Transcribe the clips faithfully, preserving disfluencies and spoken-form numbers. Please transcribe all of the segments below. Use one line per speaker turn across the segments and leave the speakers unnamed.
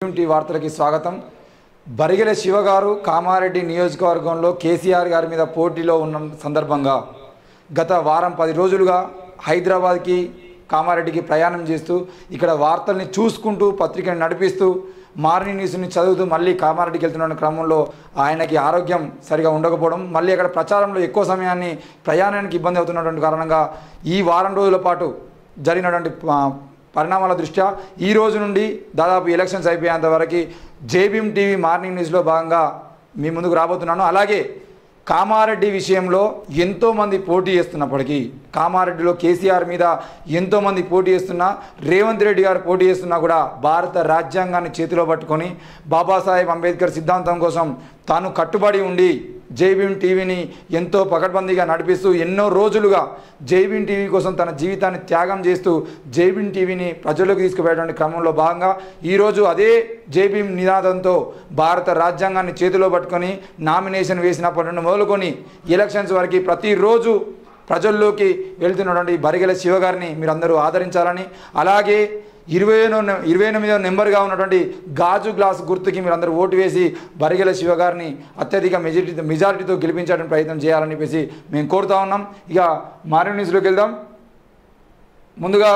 Tea వార్తలకి స్వాగతం. బరిగెల శివ గారు కామారెడ్డి నియోజకవర్గంలో కేసీఆర్ గారి మీద పోటీలో ఉన్న సందర్భంగా గత వారం పది రోజులుగా హైదరాబాద్కి కామారెడ్డికి ప్రయాణం చేస్తూ ఇక్కడ వార్తల్ని చూసుకుంటూ పత్రికను నడిపిస్తూ మార్నింగ్ న్యూస్ని చదువుతూ మళ్ళీ కామారెడ్డికి వెళ్తున్న క్రమంలో ఆయనకి ఆరోగ్యం సరిగా ఉండకపోవడం, మళ్ళీ అక్కడ ప్రచారంలో ఎక్కువ సమయాన్ని ప్రయాణానికి ఇబ్బంది అవుతున్నటువంటి కారణంగా ఈ వారం రోజుల పాటు జరిగినటువంటి పరిణామాల దృష్ట్యా ఈ రోజు నుండి దాదాపు ఎలక్షన్స్ అయిపోయేంత వరకు జేబీఎం టీవీ మార్నింగ్ న్యూస్లో భాగంగా మీ ముందుకు రాబోతున్నాను. అలాగే కామారెడ్డి విషయంలో ఎంతోమంది పోటీ చేస్తున్నప్పటికీ, కామారెడ్డిలో కేసీఆర్ మీద ఎంతోమంది పోటీ చేస్తున్నా, రేవంత్ రెడ్డి గారు పోటీ చేస్తున్నా కూడా భారత రాజ్యాంగాన్ని చేతిలో పట్టుకొని బాబాసాహెబ్ అంబేద్కర్ సిద్ధాంతం కోసం తాను కట్టుబడి ఉండి జేబీఎం టీవీని ఎంతో పకడ్బందీగా నడిపిస్తూ ఎన్నో రోజులుగా జేబీఎం టీవీ కోసం తన జీవితాన్ని త్యాగం చేస్తూ జేబీఎం టీవీని ప్రజల్లోకి తీసుకుపోయేటువంటి క్రమంలో భాగంగా ఈరోజు అదే జేబీఎం నినాదంతో భారత రాజ్యాంగాన్ని చేతిలో పట్టుకొని నామినేషన్ వేసినప్పటి నుండి మొదలుకొని ఎలక్షన్స్ వరకు ప్రతిరోజు ప్రజల్లోకి వెళ్తున్నటువంటి బరిగెల శివ గారిని మీరందరూ ఆదరించాలని, అలాగే ఇరవై ఇరవై ఎనిమిదో నెంబర్గా ఉన్నటువంటి గాజు గ్లాస్ గుర్తుకి మీరందరూ ఓటు వేసి బరిగెల శివ గారిని అత్యధిక మెజారిటీ మెజారిటీతో గెలిపించడానికి ప్రయత్నం చేయాలని చెప్పేసి మేము కోరుతా ఉన్నాం. ఇక మార్నింగ్ న్యూస్లోకి వెళ్దాం. ముందుగా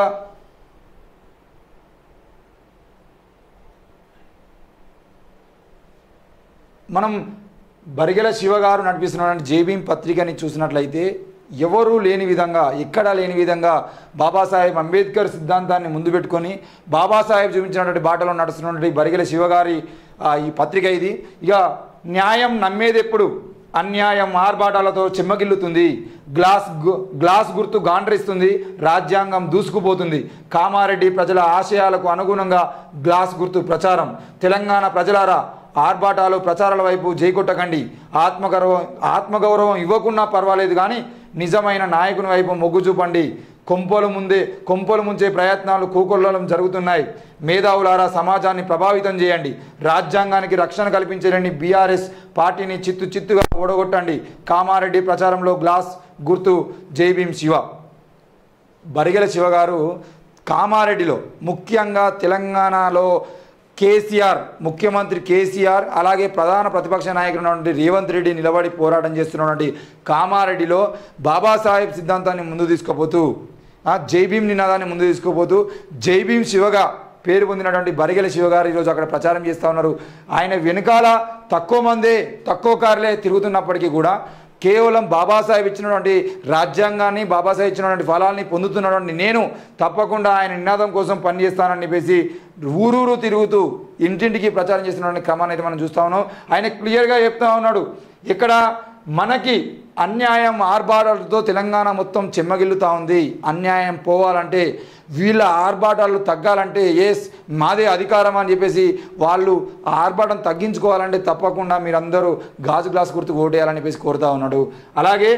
మనం బరిగెల శివ గారు నడిపిస్తున్నటువంటి జేబీఎం పత్రికని చూసినట్లయితే ఎవరూ లేని విధంగా, ఎక్కడా లేని విధంగా బాబాసాహెబ్ అంబేద్కర్ సిద్ధాంతాన్ని ముందు పెట్టుకొని బాబాసాహెబ్ చూపించినటువంటి బాటలో నడుస్తున్నటువంటి బరిగెల శివ గారి ఈ పత్రిక ఇది. ఇక న్యాయం నమ్మేదెప్పుడు, అన్యాయం ఆర్భాటాలతో చెమ్మగిల్లుతుంది, గ్లాస్ గ్లాస్ గుర్తు గాండ్రిస్తుంది, రాజ్యాంగం దూసుకుపోతుంది, కామారెడ్డి ప్రజల ఆశయాలకు అనుగుణంగా గ్లాస్ గుర్తు ప్రచారం, తెలంగాణ ప్రజలారా ఆర్భాటాలు ప్రచారాల వైపు జైకొట్టకండి, ఆత్మగౌరవం ఆత్మగౌరవం ఇవ్వకున్నా పర్వాలేదు కానీ నిజమైన నాయకుని వైపు మొగ్గు చూపండి, కొంపలు ముందే కొంపలు ముంచే ప్రయత్నాలు కూకొల్లలం జరుగుతున్నాయి, మేధావులారా సమాజాన్ని ప్రభావితం చేయండి, రాజ్యాంగానికి రక్షణ కల్పించలేని బీఆర్ఎస్ పార్టీని చిత్తు చిత్తుగా ఓడగొట్టండి, కామారెడ్డి ప్రచారంలో గ్లాస్ గుర్తు జేబీఎం శివ. బరిగెల శివ గారు కామారెడ్డిలో ముఖ్యంగా తెలంగాణలో కేసీఆర్ ముఖ్యమంత్రి కేసీఆర్ అలాగే ప్రధాన ప్రతిపక్ష నాయకుడు రేవంత్ రెడ్డి నిలబడి పోరాటం చేస్తున్నటువంటి కామారెడ్డిలో బాబాసాహెబ్ సిద్ధాంతాన్ని ముందు తీసుకుపోతూ జైభీం నినాదాన్ని ముందు తీసుకుపోతూ జైభీం శివగా పేరు పొందినటువంటి బరిగెల శివ గారు ఈరోజు అక్కడ ప్రచారం చేస్తూ ఉన్నారు. ఆయన వెనుకాల తక్కువ మందే తక్కువ కార్లే తిరుగుతున్నప్పటికీ కూడా కేవలం బాబాసాహెబ్ ఇచ్చినటువంటి రాజ్యాంగాన్ని, బాబాసాహెబ్ ఇచ్చినటువంటి ఫలాల్ని పొందుతున్నటువంటి నేను తప్పకుండా ఆయన నినాదం కోసం పనిచేస్తానని చెప్పేసి ఊరూరు తిరుగుతూ ఇంటింటికి ప్రచారం చేస్తున్నటువంటి క్రమాన్ని అయితే మనం చూస్తూ ఉన్నాం. ఆయన క్లియర్గా చెప్తా ఉన్నాడు, ఇక్కడ మనకి అన్యాయం ఆర్భాటాలతో తెలంగాణ మొత్తం చెమ్మగిల్లుతూ ఉంది, అన్యాయం పోవాలంటే వీళ్ళ ఆర్భాటాలు తగ్గాలంటే ఎస్ మాదే అధికారం అని చెప్పేసి వాళ్ళు ఆ ఆర్భాటం తగ్గించుకోవాలంటే తప్పకుండా మీరందరూ గాజు గ్లాస్ గుర్తుకు ఓటేయాలని చెప్పేసి కోరుతా ఉన్నాడు. అలాగే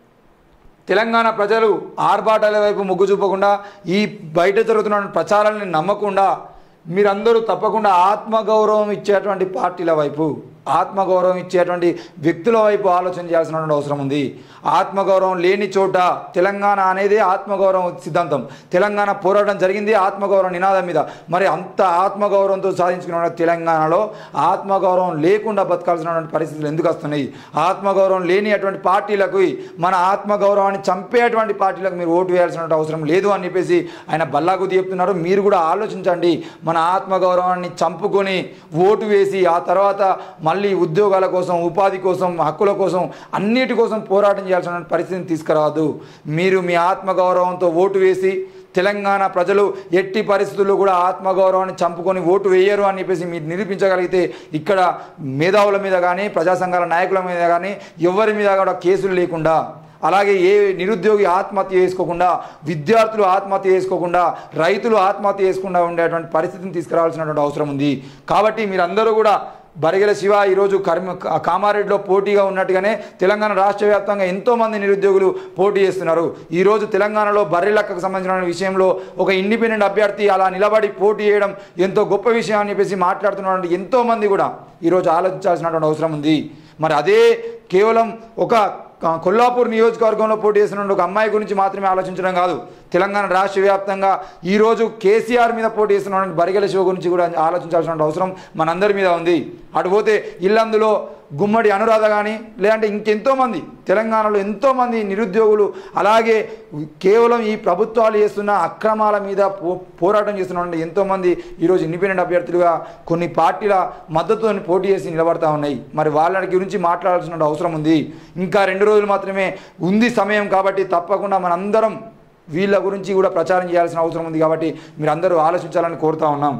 తెలంగాణ ప్రజలు ఆర్భాటాల వైపు మొగ్గు చూపకుండా ఈ బయట జరుగుతున్న ప్రచారాలని నమ్మకుండా మీరందరూ తప్పకుండా ఆత్మగౌరవం ఇచ్చేటువంటి పార్టీల వైపు, ఆత్మగౌరవం ఇచ్చేటువంటి వ్యక్తుల వైపు ఆలోచన చేయాల్సినటువంటి అవసరం ఉంది. ఆత్మగౌరవం లేని చోట తెలంగాణ అనేది ఆత్మగౌరవం సిద్ధాంతం, తెలంగాణ పోరాటం జరిగింది ఆత్మగౌరవం నినాదం మీద. మరి అంత ఆత్మగౌరవంతో సాధించుకున్న తెలంగాణలో ఆత్మగౌరవం లేకుండా బతకాల్సినటువంటి పరిస్థితులు ఎందుకు వస్తున్నాయి? ఆత్మగౌరవం లేని అటువంటి పార్టీలకు, మన ఆత్మగౌరవాన్ని చంపేటువంటి పార్టీలకు మీరు ఓటు వేయాల్సిన అవసరం లేదు అని చెప్పేసి ఆయన బల్లాగుద్ది చెప్తున్నారు. మీరు కూడా ఆలోచించండి, మన ఆత్మగౌరవాన్ని చంపుకొని ఓటు వేసి ఆ తర్వాత మళ్ళీ ఉద్యోగాల కోసం, ఉపాధి కోసం, హక్కుల కోసం, అన్నిటి కోసం పోరాటం చేయాల్సిన పరిస్థితిని తీసుకురావద్దు. మీరు మీ ఆత్మగౌరవంతో ఓటు వేసి తెలంగాణ ప్రజలు ఎట్టి పరిస్థితుల్లో కూడా ఆత్మగౌరవాన్ని చంపుకొని ఓటు వేయరు అని చెప్పేసి మీరు నిరూపించగలిగితే ఇక్కడ మేధావుల మీద కానీ, ప్రజా సంఘాల నాయకుల మీద కానీ ఎవరి మీద కూడా కేసులు లేకుండా, అలాగే ఏ నిరుద్యోగి ఆత్మహత్య చేసుకోకుండా, విద్యార్థులు ఆత్మహత్య చేసుకోకుండా, రైతులు ఆత్మహత్య చేసుకుండా ఉండేటువంటి పరిస్థితిని తీసుకురావాల్సినటువంటి అవసరం ఉంది. కాబట్టి మీరందరూ కూడా బరిగెల శివ ఈరోజు కర్మ కామారెడ్డిలో పోటీగా ఉన్నట్టుగానే తెలంగాణ రాష్ట్ర వ్యాప్తంగా ఎంతోమంది నిరుద్యోగులు పోటీ చేస్తున్నారు. ఈరోజు తెలంగాణలో బర్రెలక్కకు సంబంధించిన విషయంలో ఒక ఇండిపెండెంట్ అభ్యర్థి అలా నిలబడి పోటీ చేయడం ఎంతో గొప్ప విషయం అని చెప్పేసి మాట్లాడుతున్నటువంటి ఎంతోమంది కూడా ఈరోజు ఆలోచించాల్సినటువంటి అవసరం ఉంది. మరి అదే కేవలం ఒక కొల్లాపూర్ నియోజకవర్గంలో పోటీ చేస్తున్న ఒక అమ్మాయి గురించి మాత్రమే ఆలోచించడం కాదు, తెలంగాణ రాష్ట్ర వ్యాప్తంగా ఈరోజు కేసీఆర్ మీద పోటీ చేస్తున్న బరిగెల శివ గురించి కూడా ఆలోచించాల్సిన అవసరం మనందరి మీద ఉంది. అటుపోతే ఇల్లందులో గుమ్మడి అనురాధ కానీ లేదంటే ఇంకెంతోమంది తెలంగాణలో ఎంతోమంది నిరుద్యోగులు, అలాగే కేవలం ఈ ప్రభుత్వాలు చేస్తున్న అక్రమాల మీద పో పోరాటం చేస్తున్న ఎంతోమంది ఈరోజు ఇండిపెండెంట్ అభ్యర్థులుగా కొన్ని పార్టీల మద్దతుతో పోటీ చేసి నిలబడతా ఉన్నాయి. మరి వాళ్ళ గురించి మాట్లాడాల్సిన అవసరం ఉంది. ఇంకా రెండు రోజులు మాత్రమే ఉంది సమయం కాబట్టి తప్పకుండా మనందరం వీళ్ళ గురించి కూడా ప్రచారం చేయాల్సిన అవసరం ఉంది. కాబట్టి మీరు అందరూ ఆలోచించాలని కోరుతా ఉన్నాం.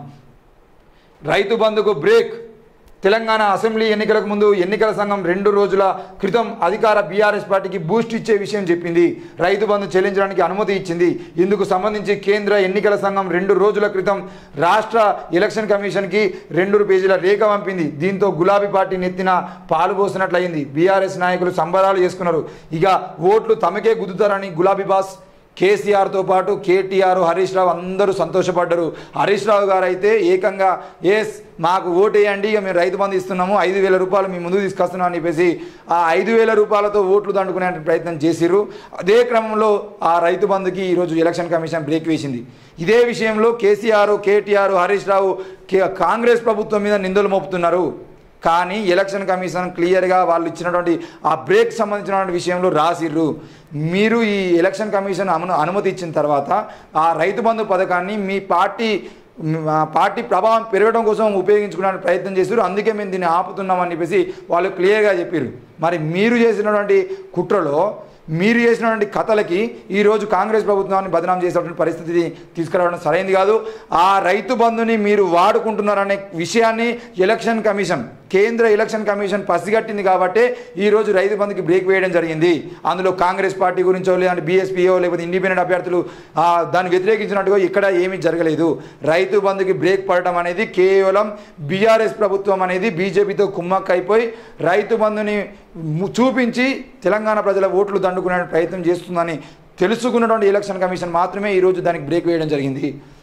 రైతు బంధుకు బ్రేక్. తెలంగాణ అసెంబ్లీ ఎన్నికలకు ముందు ఎన్నికల సంఘం రెండు రోజుల క్రితం అధికార బీఆర్ఎస్ పార్టీకి బూస్ట్ ఇచ్చే విషయం చెప్పింది. రైతు బంధు చెల్లించడానికి అనుమతి ఇచ్చింది. ఇందుకు సంబంధించి కేంద్ర ఎన్నికల సంఘం రెండు రోజుల క్రితం రాష్ట్ర ఎలక్షన్ కమిషన్కి రెండు పేజీల రేఖ పంపింది. దీంతో గులాబీ పార్టీ నెత్తిన పాలు పోసినట్లయింది. బీఆర్ఎస్ నాయకులు సంబరాలు చేసుకున్నారు. ఇక ఓట్లు తమకే గుద్దుతారని గులాబీ బాస్ కేసీఆర్తో పాటు కేటీఆర్, హరీష్ రావు అందరూ సంతోషపడ్డారు. హరీష్ రావు గారు అయితే ఏకంగా ఎస్ మాకు ఓటేయండి, ఇక మేము రైతు బంధు ఇస్తున్నాము, ఐదు వేల రూపాయలు మీ ముందుకు తీసుకొస్తున్నాం అని చెప్పేసి ఆ ఐదు వేల రూపాయలతో ఓట్లు దండుకునే ప్రయత్నం చేసిర్రు. అదే క్రమంలో ఆ రైతు బంధుకి ఈరోజు ఎలక్షన్ కమిషన్ బ్రేక్ వేసింది. ఇదే విషయంలో కేసీఆర్, కేటీఆర్, హరీష్ రావు కాంగ్రెస్ ప్రభుత్వం మీద నిందలు మోపుతున్నారు. కానీ ఎలక్షన్ కమిషన్ క్లియర్గా వాళ్ళు ఇచ్చినటువంటి ఆ బ్రేక్ సంబంధించినటువంటి విషయంలో రాసిర్రు. మీరు ఈ ఎలక్షన్ కమిషన్ అను అనుమతి ఇచ్చిన తర్వాత ఆ రైతు బంధు పథకాన్ని మీ పార్టీ పార్టీ ప్రభావం పెరగడం కోసం ఉపయోగించుకోవడానికి ప్రయత్నం చేశారు. అందుకే మేము దీన్ని ఆపుతున్నామని చెప్పేసి వాళ్ళు క్లియర్గా చెప్పారు. మరి మీరు చేసినటువంటి కుట్రలో, మీరు చేసినటువంటి కథలకి ఈరోజు కాంగ్రెస్ ప్రభుత్వాన్ని బదనాం చేసేటువంటి పరిస్థితిని తీసుకురావడం సరైనది కాదు. ఆ రైతు బంధుని మీరు వాడుకుంటున్నారనే విషయాన్ని ఎలక్షన్ కమిషన్, కేంద్ర ఎలక్షన్ కమిషన్ పసిగట్టింది కాబట్టి ఈరోజు రైతు బంధుకి బ్రేక్ వేయడం జరిగింది. అందులో కాంగ్రెస్ పార్టీ గురించో లేదంటే బీఎస్పీఓ లేకపోతే ఇండిపెండెంట్ అభ్యర్థులు దాన్ని వ్యతిరేకించినట్టుగా ఇక్కడ ఏమీ జరగలేదు. రైతు బంధుకి బ్రేక్ పడటం అనేది కేవలం బీఆర్ఎస్ ప్రభుత్వం అనేది బీజేపీతో కుమ్మక్క అయిపోయి రైతు బంధుని చూపించి తెలంగాణ ప్రజల ఓట్లు దండుకునే ప్రయత్నం చేస్తుందని తెలుసుకున్నటువంటి ఎలక్షన్ కమిషన్ మాత్రమే ఈరోజు దానికి బ్రేక్ వేయడం జరిగింది.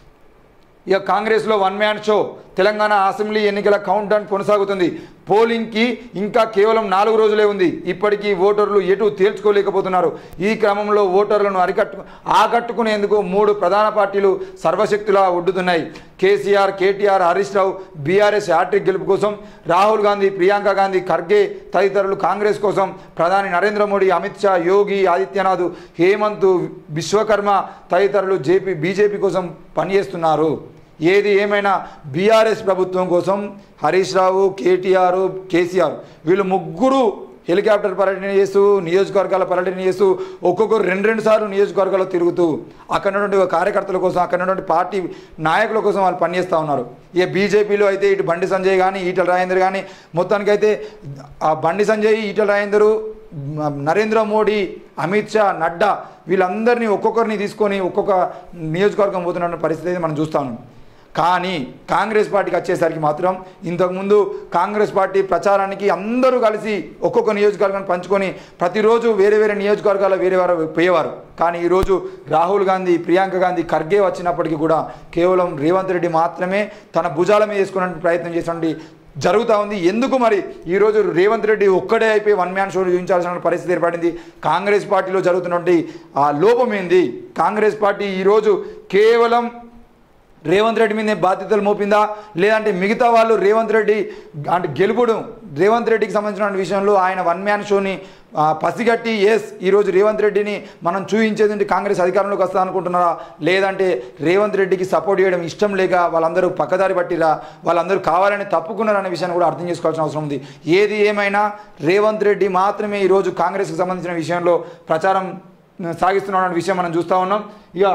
ఇక కాంగ్రెస్లో one man show. Telangana assembly ఎన్నికల కౌంట్ డౌన్ కొనసాగుతుంది. పోలింగ్కి ఇంకా కేవలం నాలుగు రోజులే ఉంది. ఇప్పటికీ ఓటర్లు ఎటు తేల్చుకోలేకపోతున్నారు. ఈ క్రమంలో ఓటర్లను అరికట్టు ఆకట్టుకునేందుకు మూడు ప్రధాన పార్టీలు సర్వశక్తులా ఒడ్డుతున్నాయి. KCR, KTR, Harish Rao BRS hattrick గెలుపు కోసం, రాహుల్ గాంధీ, ప్రియాంక గాంధీ, ఖర్గే తదితరులు కాంగ్రెస్ కోసం, ప్రధాని నరేంద్ర మోడీ, అమిత్ షా, యోగి ఆదిత్యనాథ్, హేమంత్ విశ్వకర్మ తదితరులు జేపీ బీజేపీ కోసం పనిచేస్తున్నారు. ఏది ఏమైనా బీఆర్ఎస్ ప్రభుత్వం కోసం హరీష్ రావు, కేటీఆర్, కేసీఆర్ వీళ్ళు ముగ్గురు హెలికాప్టర్ పర్యటన చేస్తూ నియోజకవర్గాల పర్యటన చేస్తూ ఒక్కొక్కరు రెండు రెండు సార్లు నియోజకవర్గాల్లో తిరుగుతూ అక్కడ ఉన్నటువంటి కార్యకర్తల కోసం, అక్కడ ఉన్నటువంటి పార్టీ నాయకుల కోసం వాళ్ళు పనిచేస్తూ ఉన్నారు. ఇక బీజేపీలో అయితే ఇటు బండి సంజయ్ కానీ, ఈటల రాజేందర్ కానీ, మొత్తానికైతే ఆ బండి సంజయ్, ఈటల రాజేందరు, నరేంద్ర మోడీ, అమిత్ షా, నడ్డా వీళ్ళందరినీ ఒక్కొక్కరిని తీసుకొని ఒక్కొక్క నియోజకవర్గం పోతున్న పరిస్థితి మనం చూస్తాం. కానీ కాంగ్రెస్ పార్టీకి వచ్చేసరికి మాత్రం ఇంతకుముందు కాంగ్రెస్ పార్టీ ప్రచారానికి అందరూ కలిసి ఒక్కొక్క నియోజకవర్గాన్ని పంచుకొని ప్రతిరోజు వేరే వేరే నియోజకవర్గాల్లో వేరే వారు పోయేవారు. కానీ ఈరోజు రాహుల్ గాంధీ, ప్రియాంక గాంధీ, ఖర్గే వచ్చినప్పటికీ కూడా కేవలం రేవంత్ రెడ్డి మాత్రమే తన భుజాల మీద వేసుకునే ప్రయత్నం చేసినటువంటి జరుగుతూ ఉంది. ఎందుకు మరి ఈరోజు రేవంత్ రెడ్డి ఒక్కడే అయిపోయి వన్ మ్యాన్ షో చూపించాల్సిన పరిస్థితి ఏర్పడింది? కాంగ్రెస్ పార్టీలో జరుగుతున్నటువంటి ఆ లోపం ఏంది? కాంగ్రెస్ పార్టీ ఈరోజు కేవలం రేవంత్ రెడ్డి మీదే బాధ్యతలు మోపిందా, లేదంటే మిగతా వాళ్ళు రేవంత్ రెడ్డి అంటే గెలుపుడు రేవంత్ రెడ్డికి సంబంధించిన విషయంలో ఆయన వన్ మ్యాన్ షోని పసిగట్టి ఎస్ ఈరోజు రేవంత్ రెడ్డిని మనం చూపించేది కాంగ్రెస్ అధికారంలోకి వస్తా అనుకుంటున్నారా, లేదంటే రేవంత్ రెడ్డికి సపోర్ట్ చేయడం ఇష్టం లేక వాళ్ళందరూ పక్కదారి పట్టిరా, వాళ్ళందరూ కావాలని తప్పుకున్నారనే విషయాన్ని కూడా అర్థం చేసుకోవాల్సిన అవసరం ఉంది. ఏది ఏమైనా రేవంత్ రెడ్డి మాత్రమే ఈరోజు కాంగ్రెస్కి సంబంధించిన విషయంలో ప్రచారం సాగిస్తున్నాడనే విషయం మనం చూస్తూ ఉన్నాం. ఇక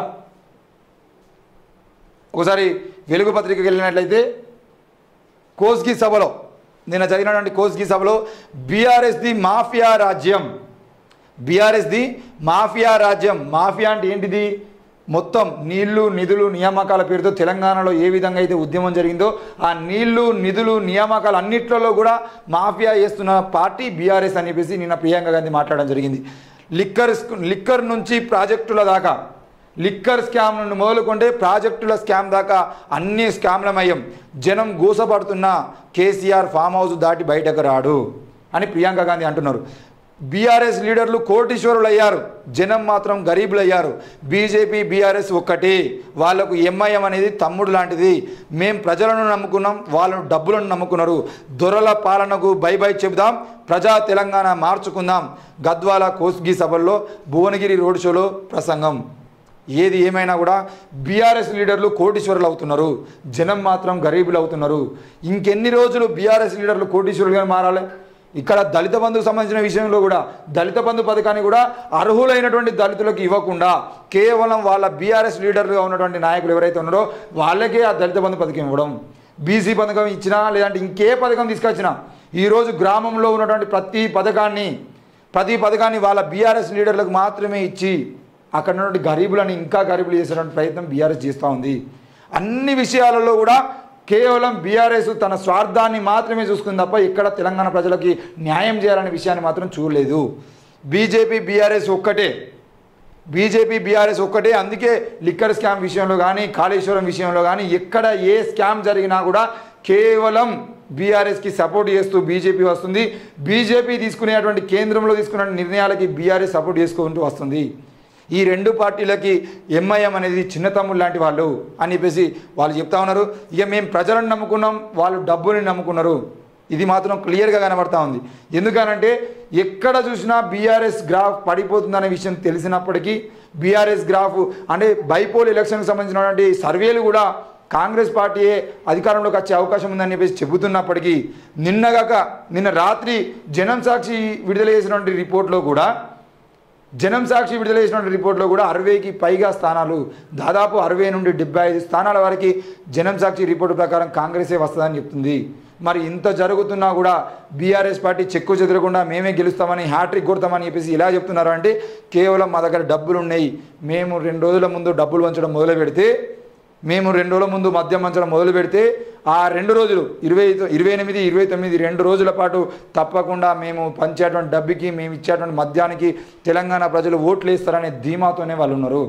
ఒకసారి వెలుగు పత్రికకి వెళ్ళినట్లయితే కోస్గి సభలో నిన్న జరిగినటువంటి కోస్గి సభలో బీఆర్ఎస్ది మాఫియా రాజ్యం, బీఆర్ఎస్ది మాఫియా రాజ్యం. మాఫియా అంటే ఏంటిది? మొత్తం నీళ్లు, నిధులు, నియామకాల పేరుతో తెలంగాణలో ఏ విధంగా అయితే ఉద్యమం జరిగిందో ఆ నీళ్లు, నిధులు, నియామకాలు అన్నిట్లలో కూడా మాఫియా చేస్తున్న పార్టీ బీఆర్ఎస్ అని చెప్పేసి నిన్న ప్రియాంక గాంధీ మాట్లాడడం జరిగింది. లిక్కర్ లిక్కర్ నుంచి ప్రాజెక్టుల దాకా, లిక్కర్ స్కామ్ నుండి మొదలుకుంటే ప్రాజెక్టుల స్కామ్ దాకా అన్ని స్కామ్లమయం. జనం గోసపడుతున్న కేసీఆర్ ఫామ్ హౌస్ దాటి బయటకు రాడు అని ప్రియాంక గాంధీ అంటున్నారు. బీఆర్ఎస్ లీడర్లు కోటీశ్వరులు అయ్యారు, జనం మాత్రం గరీబులు అయ్యారు. బీజేపీ బీఆర్ఎస్ ఒక్కటి, వాళ్లకు ఎంఐఎం అనేది తమ్ముడు లాంటిది. మేం ప్రజలను నమ్ముకున్నాం, వాళ్ళను డబ్బులను నమ్ముకున్నారు. దొరల పాలనకు బై బై చెబుదాం, ప్రజా తెలంగాణ మార్చుకుందాం. గద్వాల కోస్గి సభల్లో, భువనగిరి రోడ్ షోలో ప్రసంగం. ఏది ఏమైనా కూడా బీఆర్ఎస్ లీడర్లు కోటీశ్వరులు అవుతున్నారు, జనం మాత్రం గరీబులు అవుతున్నారు. ఇంకెన్ని రోజులు బీఆర్ఎస్ లీడర్లు కోటీశ్వరులుగా మారాలి? ఇక్కడ దళిత బంధుకు సంబంధించిన విషయంలో కూడా దళిత బంధు పథకాన్ని కూడా అర్హులైనటువంటి దళితులకు ఇవ్వకుండా కేవలం వాళ్ళ బీఆర్ఎస్ లీడర్లుగా ఉన్నటువంటి నాయకులు ఎవరైతే ఉన్నారో వాళ్ళకే ఆ దళిత బంధు పథకం ఇవ్వడం. బీసీ పథకం ఇచ్చినా లేదంటే ఇంకే పథకం తీసుకొచ్చినా ఈరోజు గ్రామంలో ఉన్నటువంటి ప్రతి పథకాన్ని ప్రతి పథకాన్ని వాళ్ళ బీఆర్ఎస్ లీడర్లకు మాత్రమే ఇచ్చి అక్కడ ఉన్నటువంటి గరీబులని ఇంకా గరీబులు చేసేటువంటి ప్రయత్నం బీఆర్ఎస్ చేస్తూ ఉంది. అన్ని విషయాలలో కూడా కేవలం బీఆర్ఎస్ తన స్వార్థాన్ని మాత్రమే చూసుకుంది తప్ప ఇక్కడ తెలంగాణ ప్రజలకి న్యాయం చేయాలనే విషయాన్ని మాత్రం చూడలేదు. బీజేపీ బీఆర్ఎస్ ఒక్కటే, బీజేపీ బీఆర్ఎస్ ఒక్కటే. అందుకే లిక్కర్ స్కామ్ విషయంలో కానీ కాళేశ్వరం విషయంలో కానీ ఎక్కడ ఏ స్కామ్ జరిగినా కూడా కేవలం బీఆర్ఎస్కి సపోర్ట్ చేస్తూ బీజేపీ వస్తుంది. బీజేపీ తీసుకునేటువంటి కేంద్రంలో తీసుకునే నిర్ణయాలకి బీఆర్ఎస్ సపోర్ట్ చేసుకుంటూ వస్తుంది. ఈ రెండు పార్టీలకి ఎంఐఎం అనేది చిన్న తమ్ముడు లాంటి వాళ్ళు అని చెప్పేసి వాళ్ళు చెప్తా ఉన్నారు. ఇక మేము ప్రజలను నమ్ముకున్నాం, వాళ్ళు డబ్బుని నమ్ముకున్నారు. ఇది మాత్రం క్లియర్గా కనబడతా ఉంది. ఎందుకనంటే ఎక్కడ చూసినా బీఆర్ఎస్ గ్రాఫ్ పడిపోతుందనే విషయం తెలిసినప్పటికీ బీఆర్ఎస్ గ్రాఫ్ అంటే బైపోల్ ఎలక్షన్కి సంబంధించినటువంటి సర్వేలు కూడా కాంగ్రెస్ పార్టీయే అధికారంలోకి వచ్చే అవకాశం ఉందని చెప్పేసి చెబుతున్నప్పటికీ నిన్నగాక నిన్న రాత్రి జనం సాక్షి విడుదల చేసినటువంటి రిపోర్ట్లో కూడా జనం సాక్షి విడుదల చేసినటువంటి రిపోర్ట్లో కూడా అరవైకి పైగా స్థానాలు, దాదాపు అరవై నుండి డెబ్బై ఐదు స్థానాల వరకు జనం సాక్షి రిపోర్టు ప్రకారం కాంగ్రెసే వస్తుందని చెప్తుంది. మరి ఇంత జరుగుతున్నా కూడా బీఆర్ఎస్ పార్టీ చెక్కు చెదరకుండా మేమే గెలుస్తామని హ్యాట్రిక్ కొడతామని చెప్పేసి ఇలా చెప్తున్నారు. అంటే కేవలం మా దగ్గర డబ్బులు ఉన్నాయి, మేము రెండు రోజుల ముందు డబ్బులు పంచడం మొదలు పెడితే మేము రెండు రోజుల ముందు మద్యం పంచడం మొదలు పెడితే ఆ రెండు రోజులు ఇరవై ఇరవై ఎనిమిది ఇరవై తొమ్మిది రెండు రోజుల పాటు తప్పకుండా మేము పంచేటువంటి డబ్బుకి మేము ఇచ్చేటువంటి మద్యానికి తెలంగాణ ప్రజలు ఓట్లు వేస్తారనే ధీమాతోనే వాళ్ళు ఉన్నారు.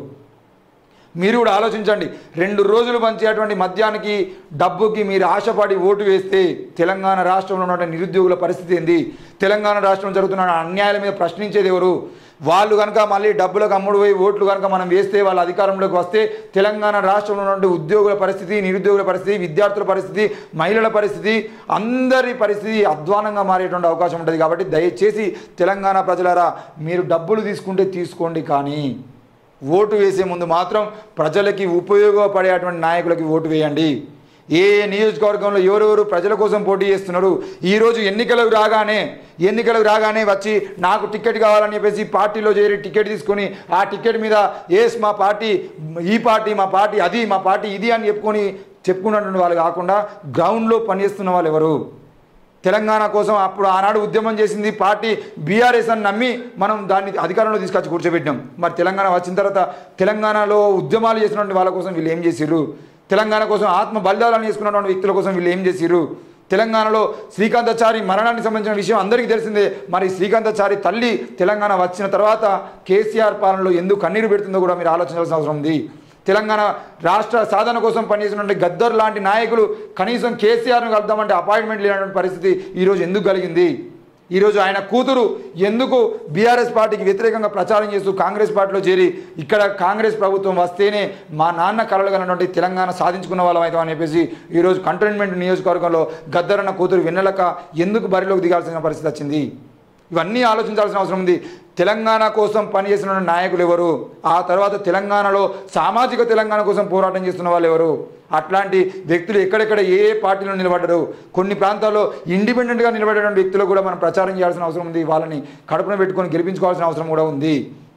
మీరు కూడా ఆలోచించండి, రెండు రోజులు పంచేటువంటి మద్యానికి డబ్బుకి మీరు ఆశపడి ఓటు వేస్తే తెలంగాణ రాష్ట్రంలో ఉన్న నిరుద్యోగుల పరిస్థితి ఏంది? తెలంగాణ రాష్ట్రంలో జరుగుతున్న అన్యాయాల మీద ప్రశ్నించేది ఎవరు? వాళ్ళు కనుక మళ్ళీ డబ్బులకు అమ్ముడు పోయి ఓట్లు కనుక మనం వేస్తే వాళ్ళ అధికారంలోకి వస్తే తెలంగాణ రాష్ట్రంలో ఉన్నటువంటి ఉద్యోగుల పరిస్థితి, నిరుద్యోగుల పరిస్థితి, విద్యార్థుల పరిస్థితి, మహిళల పరిస్థితి, అందరి పరిస్థితి అధ్వానంగా మారేటువంటి అవకాశం ఉంటుంది. కాబట్టి దయచేసి తెలంగాణ ప్రజలారా మీరు డబ్బులు తీసుకుంటే తీసుకోండి, కానీ ఓటు వేసే ముందు మాత్రం ప్రజలకి ఉపయోగపడేటువంటి నాయకులకి ఓటు వేయండి. ఏ నియోజకవర్గంలో ఎవరెవరు ప్రజల కోసం పోటీ చేస్తున్నారు? ఈరోజు ఎన్నికలకు రాగానే ఎన్నికలకు రాగానే వచ్చి నాకు టికెట్ కావాలని చెప్పేసి పార్టీలో చేరి టికెట్ తీసుకొని ఆ టికెట్ మీద ఏస్ మా పార్టీ, ఈ పార్టీ మా పార్టీ, అది మా పార్టీ, ఇది అని చెప్పుకొని చెప్పుకున్నటువంటి వాళ్ళు కాకుండా గ్రౌండ్లో పనిచేస్తున్న వాళ్ళు ఎవరు? తెలంగాణ కోసం అప్పుడు ఆనాడు ఉద్యమం చేసింది పార్టీ బీఆర్ఎస్ అని నమ్మి మనం దాన్ని అధికారంలో తీసుకొచ్చి కూర్చోబెట్టినాం. మరి తెలంగాణ వచ్చిన తర్వాత తెలంగాణలో ఉద్యమాలు చేసినటువంటి వాళ్ళ కోసం వీళ్ళు ఏం చేసిర్రు? తెలంగాణ కోసం ఆత్మ బలిదానాలు చేసుకున్నటువంటి వ్యక్తుల కోసం వీళ్ళు ఏం చేసిర్రు? తెలంగాణలో శ్రీకాంతాచారి మరణానికి సంబంధించిన విషయం అందరికీ తెలిసిందే. మరి శ్రీకాంతాచారి తల్లి తెలంగాణ వచ్చిన తర్వాత కేసీఆర్ పాలనలో ఎందుకు కన్నీరు పెడుతుందో కూడా మీరు ఆలోచించాల్సిన అవసరం ఉంది. తెలంగాణ రాష్ట్ర సాధన కోసం పనిచేసినటువంటి గద్దర్ లాంటి నాయకులు కనీసం కేసీఆర్ను కలుద్దామంటే అపాయింట్మెంట్ లేనటువంటి పరిస్థితి ఈరోజు ఎందుకు కలిగింది? ఈరోజు ఆయన కూతురు ఎందుకు బీఆర్ఎస్ పార్టీకి వ్యతిరేకంగా ప్రచారం చేస్తూ కాంగ్రెస్ పార్టీలో చేరి ఇక్కడ కాంగ్రెస్ ప్రభుత్వం వస్తేనే మా నాన్న కలలు కన్నటువంటి తెలంగాణ సాధించుకున్న వాళ్ళం అవుతాం అని చెప్పేసి ఈరోజు కంటోన్మెంట్ నియోజకవర్గంలో గద్దరన్న కూతురు వెన్నెలక ఎందుకు బరిలోకి దిగాల్సిన పరిస్థితి వచ్చింది? ఇవన్నీ ఆలోచించాల్సిన అవసరం ఉంది. తెలంగాణ కోసం పనిచేసిన నాయకులు ఎవరు? ఆ తర్వాత తెలంగాణలో సామాజిక తెలంగాణ కోసం పోరాటం చేస్తున్న వాళ్ళు ఎవరు? అట్లాంటి వ్యక్తులు ఎక్కడెక్కడ ఏ ఏ పార్టీలో నిలబడ్డారు? కొన్ని ప్రాంతాల్లో ఇండిపెండెంట్గా నిలబడేటువంటి వ్యక్తులు కూడా మనం ప్రచారం చేయాల్సిన అవసరం ఉంది. వాళ్ళని కడుపున పెట్టుకొని గెలిపించుకోవాల్సిన అవసరం కూడా ఉంది.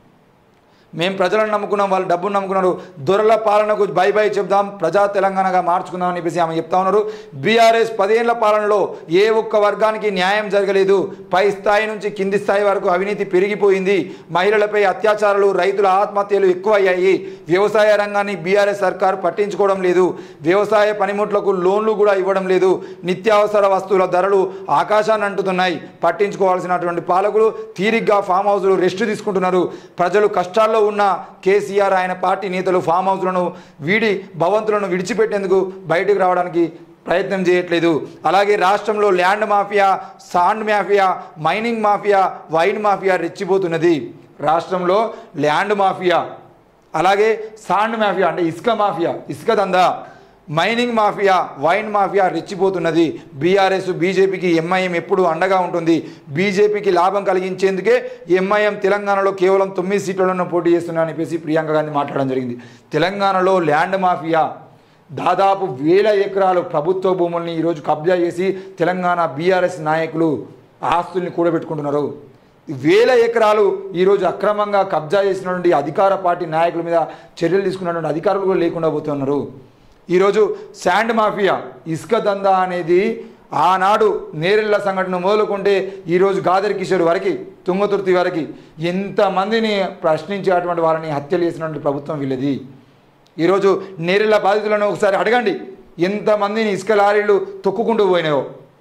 మేము ప్రజలను నమ్ముకున్నాం, వాళ్ళు డబ్బును నమ్ముకున్నారు. దొరల పాలనకు బై బై చెప్దాం, ప్రజా తెలంగాణగా మార్చుకుందాం అని చెప్పేసి ఆమె చెప్తా ఉన్నారు. బీఆర్ఎస్ పదేళ్ల పాలనలో ఏ ఒక్క వర్గానికి న్యాయం జరగలేదు. పై స్థాయి నుంచి కింది స్థాయి వరకు అవినీతి పెరిగిపోయింది. మహిళలపై అత్యాచారాలు, రైతుల ఆత్మహత్యలు ఎక్కువయ్యాయి. వ్యవసాయ రంగాన్ని బీఆర్ఎస్ సర్కారు పట్టించుకోవడం లేదు. వ్యవసాయ పనిముట్లకు లోన్లు కూడా ఇవ్వడం లేదు. నిత్యావసర వస్తువుల ధరలు ఆకాశాన్ని అంటుతున్నాయి. పట్టించుకోవాల్సినటువంటి పాలకులు తీరిగ్గా ఫామ్ హౌస్లు రెస్ట్ తీసుకుంటున్నారు. ప్రజలు కష్టాల్లో ఉన్న కేసీఆర్ ఆయన పార్టీ నేతలు ఫామ్ హౌస్లను వీడి భవంతులను విడిచిపెట్టేందుకు బయటకు రావడానికి ప్రయత్నం చేయట్లేదు. అలాగే రాష్ట్రంలో land mafia, sand mafia, mining mafia, wine mafia రెచ్చిపోతున్నది. రాష్ట్రంలో ల్యాండ్ మాఫియా, అలాగే సాండ్ మాఫియా అంటే ఇసుక మాఫియా, ఇసుక దందా, మైనింగ్ మాఫియా, వైన్ మాఫియా రెచ్చిపోతున్నది. బీఆర్ఎస్ బీజేపీకి ఎంఐఎం ఎప్పుడు అండగా ఉంటుంది. బీజేపీకి లాభం కలిగించేందుకే ఎంఐఎం తెలంగాణలో కేవలం తొమ్మిది సీట్లను పోటీ చేస్తున్నా అని చెప్పేసి ప్రియాంక గాంధీ మాట్లాడడం జరిగింది. తెలంగాణలో ల్యాండ్ మాఫియా దాదాపు వేల ఎకరాలు ప్రభుత్వ భూముల్ని ఈరోజు కబ్జా చేసి తెలంగాణ బీఆర్ఎస్ నాయకులు ఆస్తుల్ని కూడబెట్టుకుంటున్నారు. వేల ఎకరాలు ఈరోజు అక్రమంగా కబ్జా చేసినటువంటి అధికార పార్టీ నాయకుల మీద చర్యలు తీసుకున్నటువంటి అధికారులు కూడా లేకుండా పోతున్నారు. ఈరోజు శాండ్ మాఫియా, ఇసుక దందా అనేది ఆనాడు నేరెళ్ల సంఘటన మొదలుకుంటే ఈరోజు గాదర్ కిషోర్ వరకు, తుంగతుర్తి వరకు ఎంతమందిని ప్రశ్నించేటువంటి వారిని హత్యలు చేసినటువంటి ప్రభుత్వం వీళ్ళది. ఈరోజు నేరెళ్ల బాధితులను ఒకసారి అడగండి, ఎంతమందిని ఇసుక లారీలు తొక్కుకుంటూ పోయినాయో.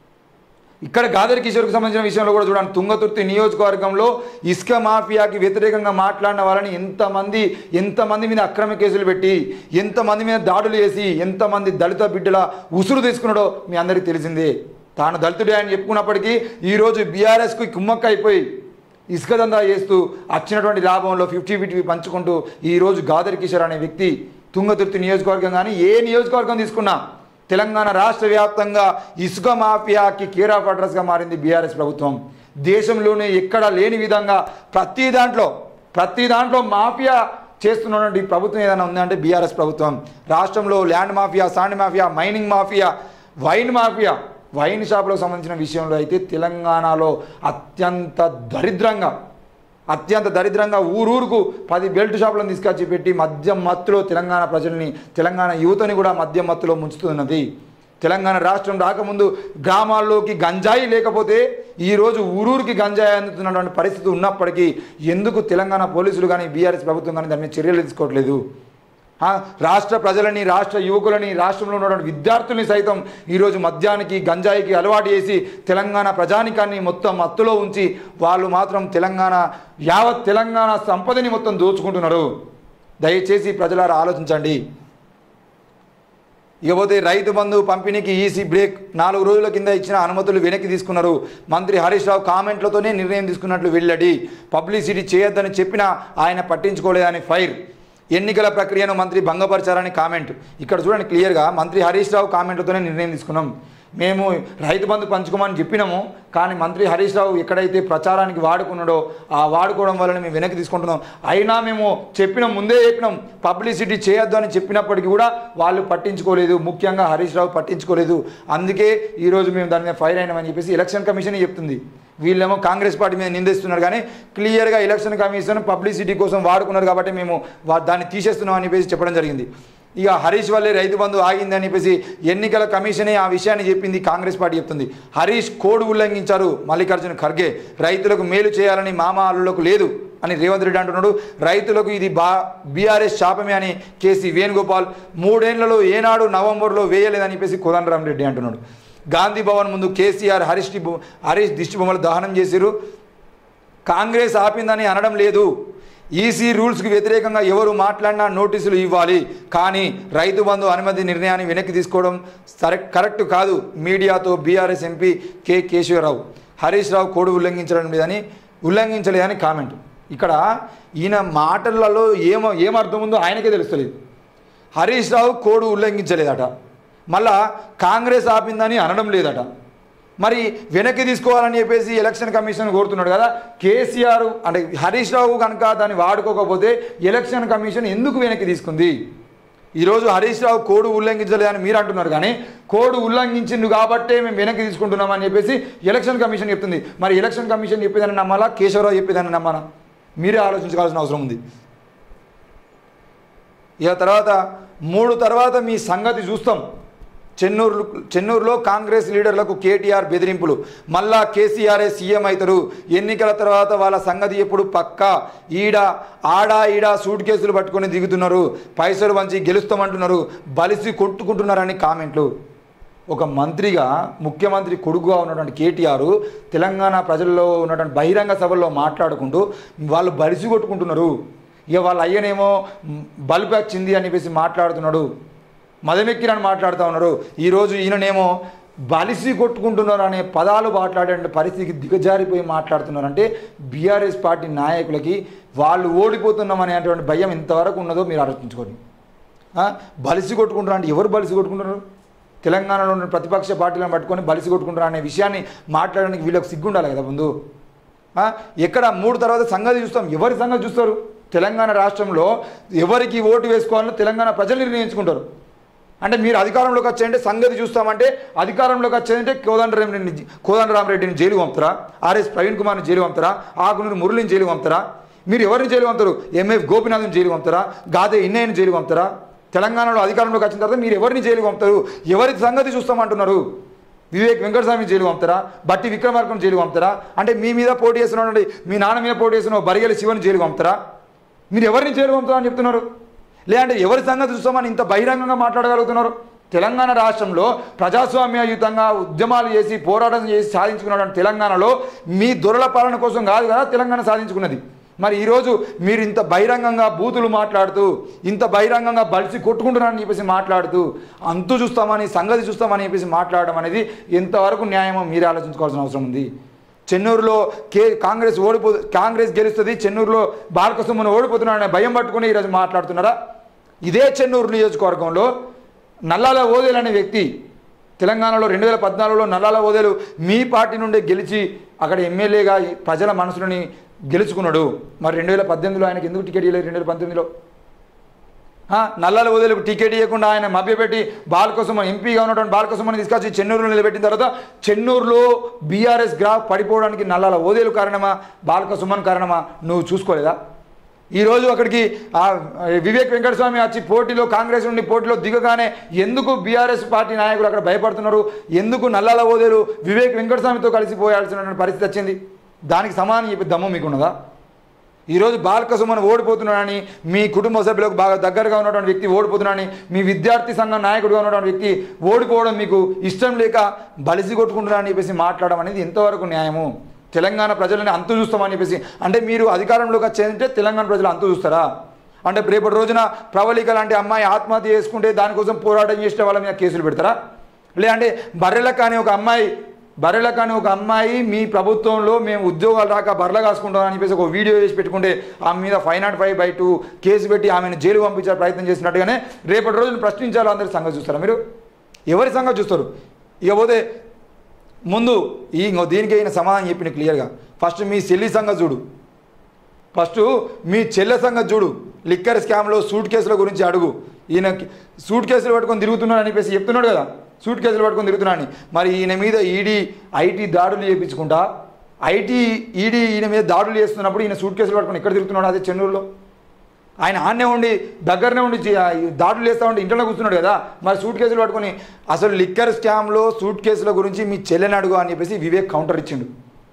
ఇక్కడ గాదర్ కిషోర్కి సంబంధించిన విషయంలో కూడా చూడండి, తుంగతుర్తి నియోజకవర్గంలో ఇసుక మాఫియాకి వ్యతిరేకంగా మాట్లాడిన వాళ్ళని ఎంతమంది ఎంతమంది మీద అక్రమ కేసులు పెట్టి, ఎంతమంది మీద దాడులు చేసి, ఎంతమంది దళిత బిడ్డల ఉసురు తీసుకున్నాడో మీ అందరికీ తెలిసిందే. తాను దళితుడే అని చెప్పుకున్నప్పటికీ ఈరోజు బీఆర్ఎస్కి కుమ్మక్క అయిపోయి ఇసుక దందా చేస్తూ వచ్చినటువంటి లాభంలో ఫిఫ్టీ ఫిఫ్టీ పంచుకుంటూ ఈరోజు గాదర్ కిషోర్ అనే వ్యక్తి తుంగతుర్తి నియోజకవర్గం కానీ ఏ నియోజకవర్గం తీసుకున్నా తెలంగాణ రాష్ట్ర వ్యాప్తంగా ఇసుక మాఫియాకి కేర్ ఆఫ్ అడ్రస్గా మారింది బీఆర్ఎస్ ప్రభుత్వం. దేశంలోనే ఎక్కడ లేని విధంగా ప్రతి దాంట్లో ప్రతి దాంట్లో మాఫియా చేస్తున్నటువంటి ప్రభుత్వం ఏదైనా ఉందంటే బీఆర్ఎస్ ప్రభుత్వం. రాష్ట్రంలో land mafia, sand mafia, mining mafia, wine mafia, wine షాపులకు సంబంధించిన విషయంలో అయితే తెలంగాణలో అత్యంత దరిద్రంగా అత్యంత దరిద్రంగా ఊరూరుకు పది బెల్ట్ షాపులను తీసుకొచ్చి పెట్టి మద్యం మత్తులో తెలంగాణ ప్రజల్ని, తెలంగాణ యువతని కూడా మద్యం మత్తులో ముంచుతున్నది. తెలంగాణ రాష్ట్రం రాకముందు గ్రామాల్లోకి గంజాయి లేకపోతే ఈరోజు ఊరూరికి గంజాయి అందుతున్నటువంటి పరిస్థితి ఉన్నప్పటికీ ఎందుకు తెలంగాణ పోలీసులు కానీ బీఆర్ఎస్ ప్రభుత్వం కానీ దాని మీద చర్యలు తీసుకోవట్లేదు? రాష్ట్ర ప్రజలని, రాష్ట్ర యువకులని, రాష్ట్రంలో ఉన్నటువంటి విద్యార్థుల్ని సైతం ఈరోజు మద్యానికి, గంజాయికి అలవాటు చేసి తెలంగాణ ప్రజానికాన్ని మొత్తం మత్తులో ఉంచి వాళ్ళు మాత్రం తెలంగాణ యావత్ తెలంగాణ సంపదని మొత్తం దోచుకుంటున్నారు. దయచేసి ప్రజలారా ఆలోచించండి. ఇకపోతే రైతు బంధు పంపిణీకి ఈసీ బ్రేక్, నాలుగు రోజుల కింద ఇచ్చిన అనుమతులు వెనక్కి తీసుకున్నారు. మంత్రి హరీష్ రావు కామెంట్లతోనే నిర్ణయం తీసుకున్నట్లు వెల్లడి. పబ్లిసిటీ చేయొద్దని చెప్పినా ఆయన పట్టించుకోలేదని ఫైర్. ఎన్నికల ప్రక్రియను మంత్రి భంగపరిచారని కామెంట్. ఇక్కడ చూడండి క్లియర్గా, మంత్రి హరీష్ రావు కామెంట్లతోనే నిర్ణయం తీసుకున్నాం. మేము రైతు బంధు పంచుకోమని చెప్పినాము, కానీ మంత్రి హరీష్ రావు ఎక్కడైతే ప్రచారానికి వాడుకున్నాడో ఆ వాడుకోవడం వల్ల మేము వెనక్కి తీసుకుంటున్నాం. అయినా మేము చెప్పినాం, ముందే చెప్పినాం పబ్లిసిటీ చేయొద్దు అని చెప్పినప్పటికీ కూడా వాళ్ళు పట్టించుకోలేదు. ముఖ్యంగా హరీష్ రావు పట్టించుకోలేదు. అందుకే ఈరోజు మేము దాని మీద ఫైర్ అయినామని చెప్పేసి ఎలక్షన్ కమిషన్ చెప్తుంది. వీళ్ళేమో కాంగ్రెస్ పార్టీ మీద నిందిస్తున్నారు, కానీ క్లియర్గా ఎలక్షన్ కమిషన్ పబ్లిసిటీ కోసం వాడుకున్నారు కాబట్టి మేము దాన్ని తీసేస్తున్నాం అని చెప్పేసి చెప్పడం జరిగింది. ఇక హరీష్ వల్లే రైతు బంధు ఆగింది అని చెప్పేసి ఎన్నికల కమిషనే ఆ విషయాన్ని చెప్పింది. కాంగ్రెస్ పార్టీ చెప్తుంది హరీష్ కోడ్ ఉల్లంఘించారు మల్లికార్జున ఖర్గే, రైతులకు మేలు చేయాలని మామ అల్లులకు లేదు అని రేవంత్ రెడ్డి అంటున్నాడు. రైతులకు ఇది బా బీఆర్ఎస్ శాపమే అని కేసీ వేణుగోపాల్, మూడేళ్లలో ఏనాడు నవంబర్లో వేయలేదని చెప్పేసి కోదండరామ్ రెడ్డి అంటున్నాడు. గాంధీ భవన్ ముందు కేసీఆర్ హరీష్ హరీష్ దిష్టి బొమ్మలు దహనం చేశారు. కాంగ్రెస్ ఆపిందని అనడం లేదు. ఈసీ రూల్స్కి వ్యతిరేకంగా ఎవరు మాట్లాడినా నోటీసులు ఇవ్వాలి, కానీ రైతు బంధు అనుమతి నిర్ణయాన్ని వెనక్కి తీసుకోవడం సరే కరెక్ట్ కాదు. మీడియాతో BRS MP K Keshavarao Harish Rao code ఉల్లంఘించడం లేదని ఉల్లంఘించలేదని కామెంట్. ఇక్కడ ఈయన మాటలలో ఏమో ఏమర్థం ఉందో ఆయనకే తెలుస్తలేదు. హరీష్ రావు కోడ్ ఉల్లంఘించలేదట, మళ్ళా కాంగ్రెస్ ఆపిందని అనడం లేదట. మరి వెనక్కి తీసుకోవాలని చెప్పేసి ఎలక్షన్ కమిషన్ కోరుతున్నాడు కదా. కేసీఆర్ అంటే హరీష్ రావు కనుక దాన్ని వాడుకోకపోతే ఎలక్షన్ కమిషన్ ఎందుకు వెనక్కి తీసుకుంది? ఈరోజు హరీష్ రావు కోడ్ ఉల్లంఘించలేదని మీరు అంటున్నారు, కానీ కోడ్ ఉల్లంఘించిండు కాబట్టే మేము వెనక్కి తీసుకుంటున్నామని చెప్పేసి ఎలక్షన్ కమిషన్ చెప్తుంది. మరి ఎలక్షన్ కమిషన్ చెప్పేదాన్ని నమ్మాలా, కేశవరావు చెప్పేదాన్ని నమ్మాలా? మీరే ఆలోచించాల్సిన అవసరం ఉంది. ఇక తర్వాత మూడు తర్వాత మీ సంగతి చూస్తాం. చెన్నూరు చెన్నూరులో కాంగ్రెస్ లీడర్లకు కేటీఆర్ బెదిరింపులు. మళ్ళా కేసీఆర్ఏ సీఎం అవుతారు, ఎన్నికల తర్వాత వాళ్ళ సంగతి ఎప్పుడు పక్కా, ఈడ ఆడా ఈడ సూట్ కేసులు పట్టుకొని దిగుతున్నారు, పైసలు వంచి గెలుస్తామంటున్నారు, బలిసి కొట్టుకుంటున్నారని కామెంట్లు. ఒక మంత్రిగా, ముఖ్యమంత్రి కొడుకుగా ఉన్నటువంటి కేటీఆర్ తెలంగాణ ప్రజల్లో ఉన్నటువంటి బహిరంగ సభల్లో మాట్లాడుకుంటూ వాళ్ళు బలిసి కొట్టుకుంటున్నారు. ఇక వాళ్ళ అయ్యనేమో బల్బు వచ్చింది అని చెప్పేసి మాట్లాడుతున్నాడు. మదమెక్కిరని మాట్లాడుతూ ఉన్నారు. ఈరోజు ఈయననేమో బలిసి కొట్టుకుంటున్నారు అనే పదాలు మాట్లాడే పరిస్థితికి దిగజారిపోయి మాట్లాడుతున్నారంటే బీఆర్ఎస్ పార్టీ నాయకులకి వాళ్ళు ఓడిపోతున్నామనేటువంటి భయం ఎంతవరకు ఉన్నదో మీరు ఆలోచించుకోండి. బలిసి కొట్టుకుంటున్నారు అంటే ఎవరు బలిసి కొట్టుకుంటున్నారు? తెలంగాణలో ఉన్న ప్రతిపక్ష పార్టీలను పట్టుకొని బలిసి కొట్టుకుంటున్నారు అనే విషయాన్ని మాట్లాడడానికి వీళ్ళకి సిగ్గుండాలి కదా ముందు. ఎక్కడ మూడు తర్వాత సంగతి చూస్తాం. ఎవరి సంగతి చూస్తారు? తెలంగాణ రాష్ట్రంలో ఎవరికి ఓటు వేసుకోవాలో తెలంగాణ ప్రజలు నిర్ణయించుకుంటారు. అంటే మీరు అధికారంలోకి వచ్చాయంటే సంగతి చూస్తామంటే అధికారంలోకి వచ్చాయంటే కోదండరామరెడ్డిని కోదండరామరెడ్డిని జైలు పంపుతారా? ఆర్ఎస్ ప్రవీణ్ కుమార్ని జైలు పంపుతారా? ఆకునూరు మురళిని జైలు పంపుతారా? మీరు ఎవరిని జైలు పంపుతారు? ఎంఎఫ్ గోపినాథ్ని జైలు పంపుతారా? గాదే ఇన్నయ్యని జైలు పంపుతారా? తెలంగాణలో అధికారంలోకి వచ్చిన తర్వాత మీరు ఎవరిని జైలు పంపుతారు? ఎవరి సంగతి చూస్తామంటున్నారు? వివేక్ వెంకటస్వామి జైలు పంపుతారా? బట్టి విక్రమార్కం జైలు పంపుతారా? అంటే మీ మీద పోటీ చేస్తున్నాడు, మీ నాన్న మీద పోటీ చేస్తున్న బరిగెల శివని జైలు పంపుతారా? మీరు ఎవరిని జైలు పంపుతారని చెప్తున్నారు? లేదంటే ఎవరి సంగతి చూస్తామని ఇంత బహిరంగంగా మాట్లాడగలుగుతున్నారు? తెలంగాణ రాష్ట్రంలో ప్రజాస్వామ్యయుతంగా ఉద్యమాలు చేసి పోరాటం చేసి సాధించుకున్నటువంటి తెలంగాణలో మీ దొరల పాలన కోసం కాదు కదా తెలంగాణ సాధించుకున్నది. మరి ఈరోజు మీరు ఇంత బహిరంగంగా బూతులు మాట్లాడుతూ ఇంత బహిరంగంగా బలిసి కొట్టుకుంటున్నారని చెప్పేసి మాట్లాడుతూ అంతు చూస్తామని సంగతి చూస్తామని చెప్పేసి మాట్లాడడం అనేది ఎంతవరకు న్యాయమో మీరే ఆలోచించుకోవాల్సిన అవసరం ఉంది. చెన్నూరులో కే కాంగ్రెస్ ఓడిపో కాంగ్రెస్ గెలుస్తుంది, చెన్నూరులో బాలకసుమన్ ఓడిపోతున్నారనే భయం పట్టుకుని ఈరోజు మాట్లాడుతున్నారా? ఇదే చెన్నూరు నియోజకవర్గంలో నల్లాల ఓదేలు అనే వ్యక్తి తెలంగాణలో రెండు వేల పద్నాలుగులో నల్లాల ఓదేలు మీ పార్టీ నుండి గెలిచి అక్కడ ఎమ్మెల్యేగా ప్రజల మనసులని గెలుచుకున్నాడు. మరి రెండు వేల పద్దెనిమిదిలో ఆయనకు ఎందుకు టికెట్ ఇవ్వలేదు? రెండు వేల పంతొమ్మిదిలో నల్లాల ఓదేలకు టికెట్ ఇవ్వకుండా ఆయన మభ్యపెట్టి బాలకసుమన్ ఎంపీగా ఉన్నటువంటి బాలకసుమన్ తీసుకొచ్చి చెన్నూరులో నిలబెట్టిన తర్వాత చెన్నూరులో బీఆర్ఎస్ గ్రాఫ్ పడిపోవడానికి నల్లాల ఓదేలు కారణమా బాలకసుమన్ కారణమా నువ్వు చూసుకోలేదా? ఈరోజు అక్కడికి వివేక్ వెంకటస్వామి వచ్చి పోటీలో కాంగ్రెస్ నుండి పోటీలో దిగగానే ఎందుకు బీఆర్ఎస్ పార్టీ నాయకులు అక్కడ భయపడుతున్నారు? ఎందుకు నల్లాల ఓదేలు వివేక్ వెంకటస్వామితో కలిసిపోయాల్సిన పరిస్థితి వచ్చింది? దానికి సమానం చెప్పి దమ్ము మీకున్నదా? ఈరోజు బాలకసుమన్ ఓడిపోతున్నాడని మీ కుటుంబ సభ్యులకు బాగా దగ్గరగా ఉన్నటువంటి వ్యక్తి ఓడిపోతున్నాడని మీ విద్యార్థి సంఘం నాయకుడిగా ఉన్నటువంటి వ్యక్తి ఓడిపోవడం మీకు ఇష్టం లేక బలిసి కొట్టుకుంటున్నారని చెప్పేసి మాట్లాడడం అనేది ఎంతవరకు న్యాయము? తెలంగాణ ప్రజలని అంతు చూస్తామని చెప్పేసి అంటే మీరు అధికారంలోకి వచ్చేదంటే తెలంగాణ ప్రజలు అంతు చూస్తారా? అంటే రేపటి రోజున ప్రవళిక లాంటి అమ్మాయి ఆత్మహత్య చేసుకుంటే దానికోసం పోరాటం చేసిన వాళ్ళ మీద కేసులు పెడతారా? లేదంటే బర్రెల కానీ ఒక అమ్మాయి బర్రెల కానీ ఒక అమ్మాయి మీ ప్రభుత్వంలో మేము ఉద్యోగాలు రాక బర్రెలు కాసుకుంటాం అని చెప్పేసి ఒక వీడియో చేసి పెట్టుకుంటే ఆమె మీద five nought five by two case పెట్టి ఆమెను జైలు పంపించే ప్రయత్నం చేసినట్టుగానే రేపటి రోజున ప్రశ్నించాలో అందరి సంగతి చూస్తారా? మీరు ఎవరి సంగతి చూస్తారు? ఇకపోతే ముందు ఈ దీనికి అయిన సమాధానం చెప్పిన క్లియర్గా ఫస్ట్ మీ చెల్లి సంగతి చూడు, ఫస్ట్ మీ చెల్లె సంగతి చూడు. లిక్కర్ స్కామ్లో సూట్ కేసుల గురించి అడుగు. ఈయన సూట్ కేసులు పట్టుకొని తిరుగుతున్నాడు అని చెప్పేసి చెప్తున్నాడు కదా, సూట్ కేసులు పట్టుకొని తిరుగుతున్నాడని. మరి ఈయన మీద ఈడీ ఐటీ దాడులు చేయించుకుంటా ఐటీ ఈడీ ఈయన మీద దాడులు చేస్తున్నప్పుడు ఈయన సూట్ కేసులు పట్టుకొని ఎక్కడ తిరుగుతున్నాడు? అదే చెన్నూరులో. ఆయన ఆడనే ఉండి దగ్గరనే ఉండి దాడులు చేస్తూ ఉంటే ఇంట్లో కూర్చున్నాడు కదా. మరి సూట్ కేసులు పట్టుకొని అసలు లిక్కర్ స్కామ్లో సూట్ కేసుల గురించి మీ చెల్లెని అడుగు అని చెప్పేసి వివేక్ కౌంటర్ ఇచ్చిండు.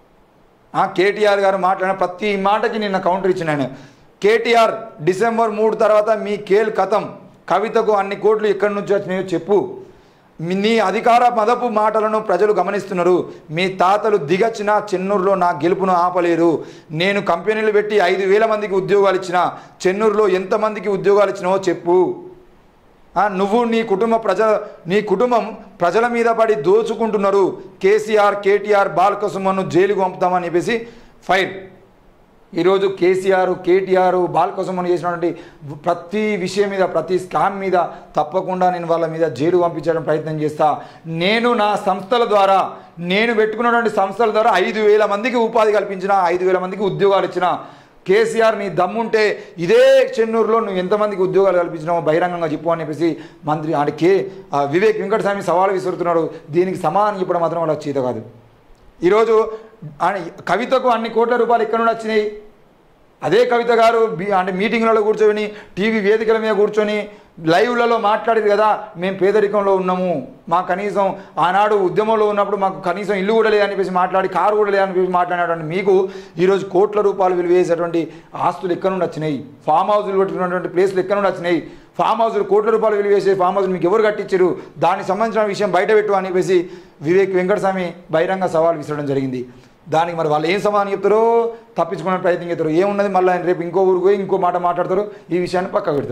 కేటీఆర్ గారు మాట్లాడిన ప్రతి మాటకి నిన్న కౌంటర్ ఇచ్చిండు ఆయన. కేటీఆర్ డిసెంబర్ మూడు తర్వాత మీ కేల్ కథం, కవితకు అన్ని కోట్లు ఎక్కడి నుంచి వచ్చినాయో చెప్పు. నీ అధికార మదపు మాటలను ప్రజలు గమనిస్తున్నారు. మీ తాతలు దిగచ్చిన చెన్నూరులో నా గెలుపును ఆపలేరు. నేను కంపెనీలు పెట్టి ఐదు వేల మందికి ఉద్యోగాలు ఇచ్చిన చెన్నూరులో ఎంతమందికి ఉద్యోగాలు ఇచ్చినావో చెప్పు. నువ్వు నీ కుటుంబ ప్రజ నీ కుటుంబం ప్రజల మీద పడి దోచుకుంటున్నారు. కేసీఆర్ కేటీఆర్ బాలకసుమన్ను జైలుకు పంపుతామని చెప్పేసి ఫైర్. ఈరోజు కేసీఆర్ కేటీఆర్ బాలకసుమన్ చేసినటువంటి ప్రతి విషయం మీద ప్రతి స్కామ్ మీద తప్పకుండా నేను వాళ్ళ మీద జైలు పంపించడం ప్రయత్నం చేస్తా. నేను నా సంస్థల ద్వారా నేను పెట్టుకున్నటువంటి సంస్థల ద్వారా ఐదు వేల మందికి ఉపాధి కల్పించిన, ఐదు వేల మందికి ఉద్యోగాలు ఇచ్చిన. కేసీఆర్ నీ దమ్ముంటే ఇదే చెన్నూరులో నువ్వు ఎంతమందికి ఉద్యోగాలు కల్పించినావో బహిరంగంగా చెప్పు అని చెప్పేసి మంత్రి అంటే కే వివేక్ వెంకటస్వామి సవాలు విసురుతున్నాడు. దీనికి సమాధానం చెప్పడం మాత్రం వాళ్ళకి చేత కాదు. ఈరోజు కవితకు అన్ని కోట్ల రూపాయలు ఎక్కడ నుండి వచ్చినాయి? అదే కవిత గారు అంటే మీటింగ్లలో కూర్చొని టీవీ వేదికల మీద కూర్చొని లైవ్లలో మాట్లాడేది కదా, మేము పేదరికంలో ఉన్నాము, మా కనీసం ఆనాడు ఉద్యమంలో ఉన్నప్పుడు మాకు కనీసం ఇల్లు కూడా లేదని చెప్పేసి మాట్లాడి కారు కూడా లేదని చెప్పేసి మాట్లాడినటువంటి మీకు ఈరోజు కోట్ల రూపాయలు విలువేసేటువంటి ఆస్తులు ఎక్కడ నుండి వచ్చినాయి? ఫామ్ హౌస్లు పెట్టుకున్నటువంటి ప్లేస్లు ఎక్కడ నుండి వచ్చినాయి? ఫామ్ హౌస్లు కోట్ల రూపాయలు విలువేసే ఫామ్ హౌస్లు మీకు ఎవరు కట్టించారు? దానికి సంబంధించిన విషయం బయట పెట్టు అని చెప్పేసి వివేక్ వెంకటస్వామి బహిరంగ సవాల్ విసరడం జరిగింది. దానికి మరి వాళ్ళు ఏం సమాధానం చెప్తారో తప్పించుకునే ప్రయత్నం చేస్తారు. ఏమున్నది మళ్ళీ ఆయన రేపు ఇంకో ఊరికి పోయి ఇంకో మాట మాట్లాడతారు, ఈ విషయాన్ని పక్క పెడతారు.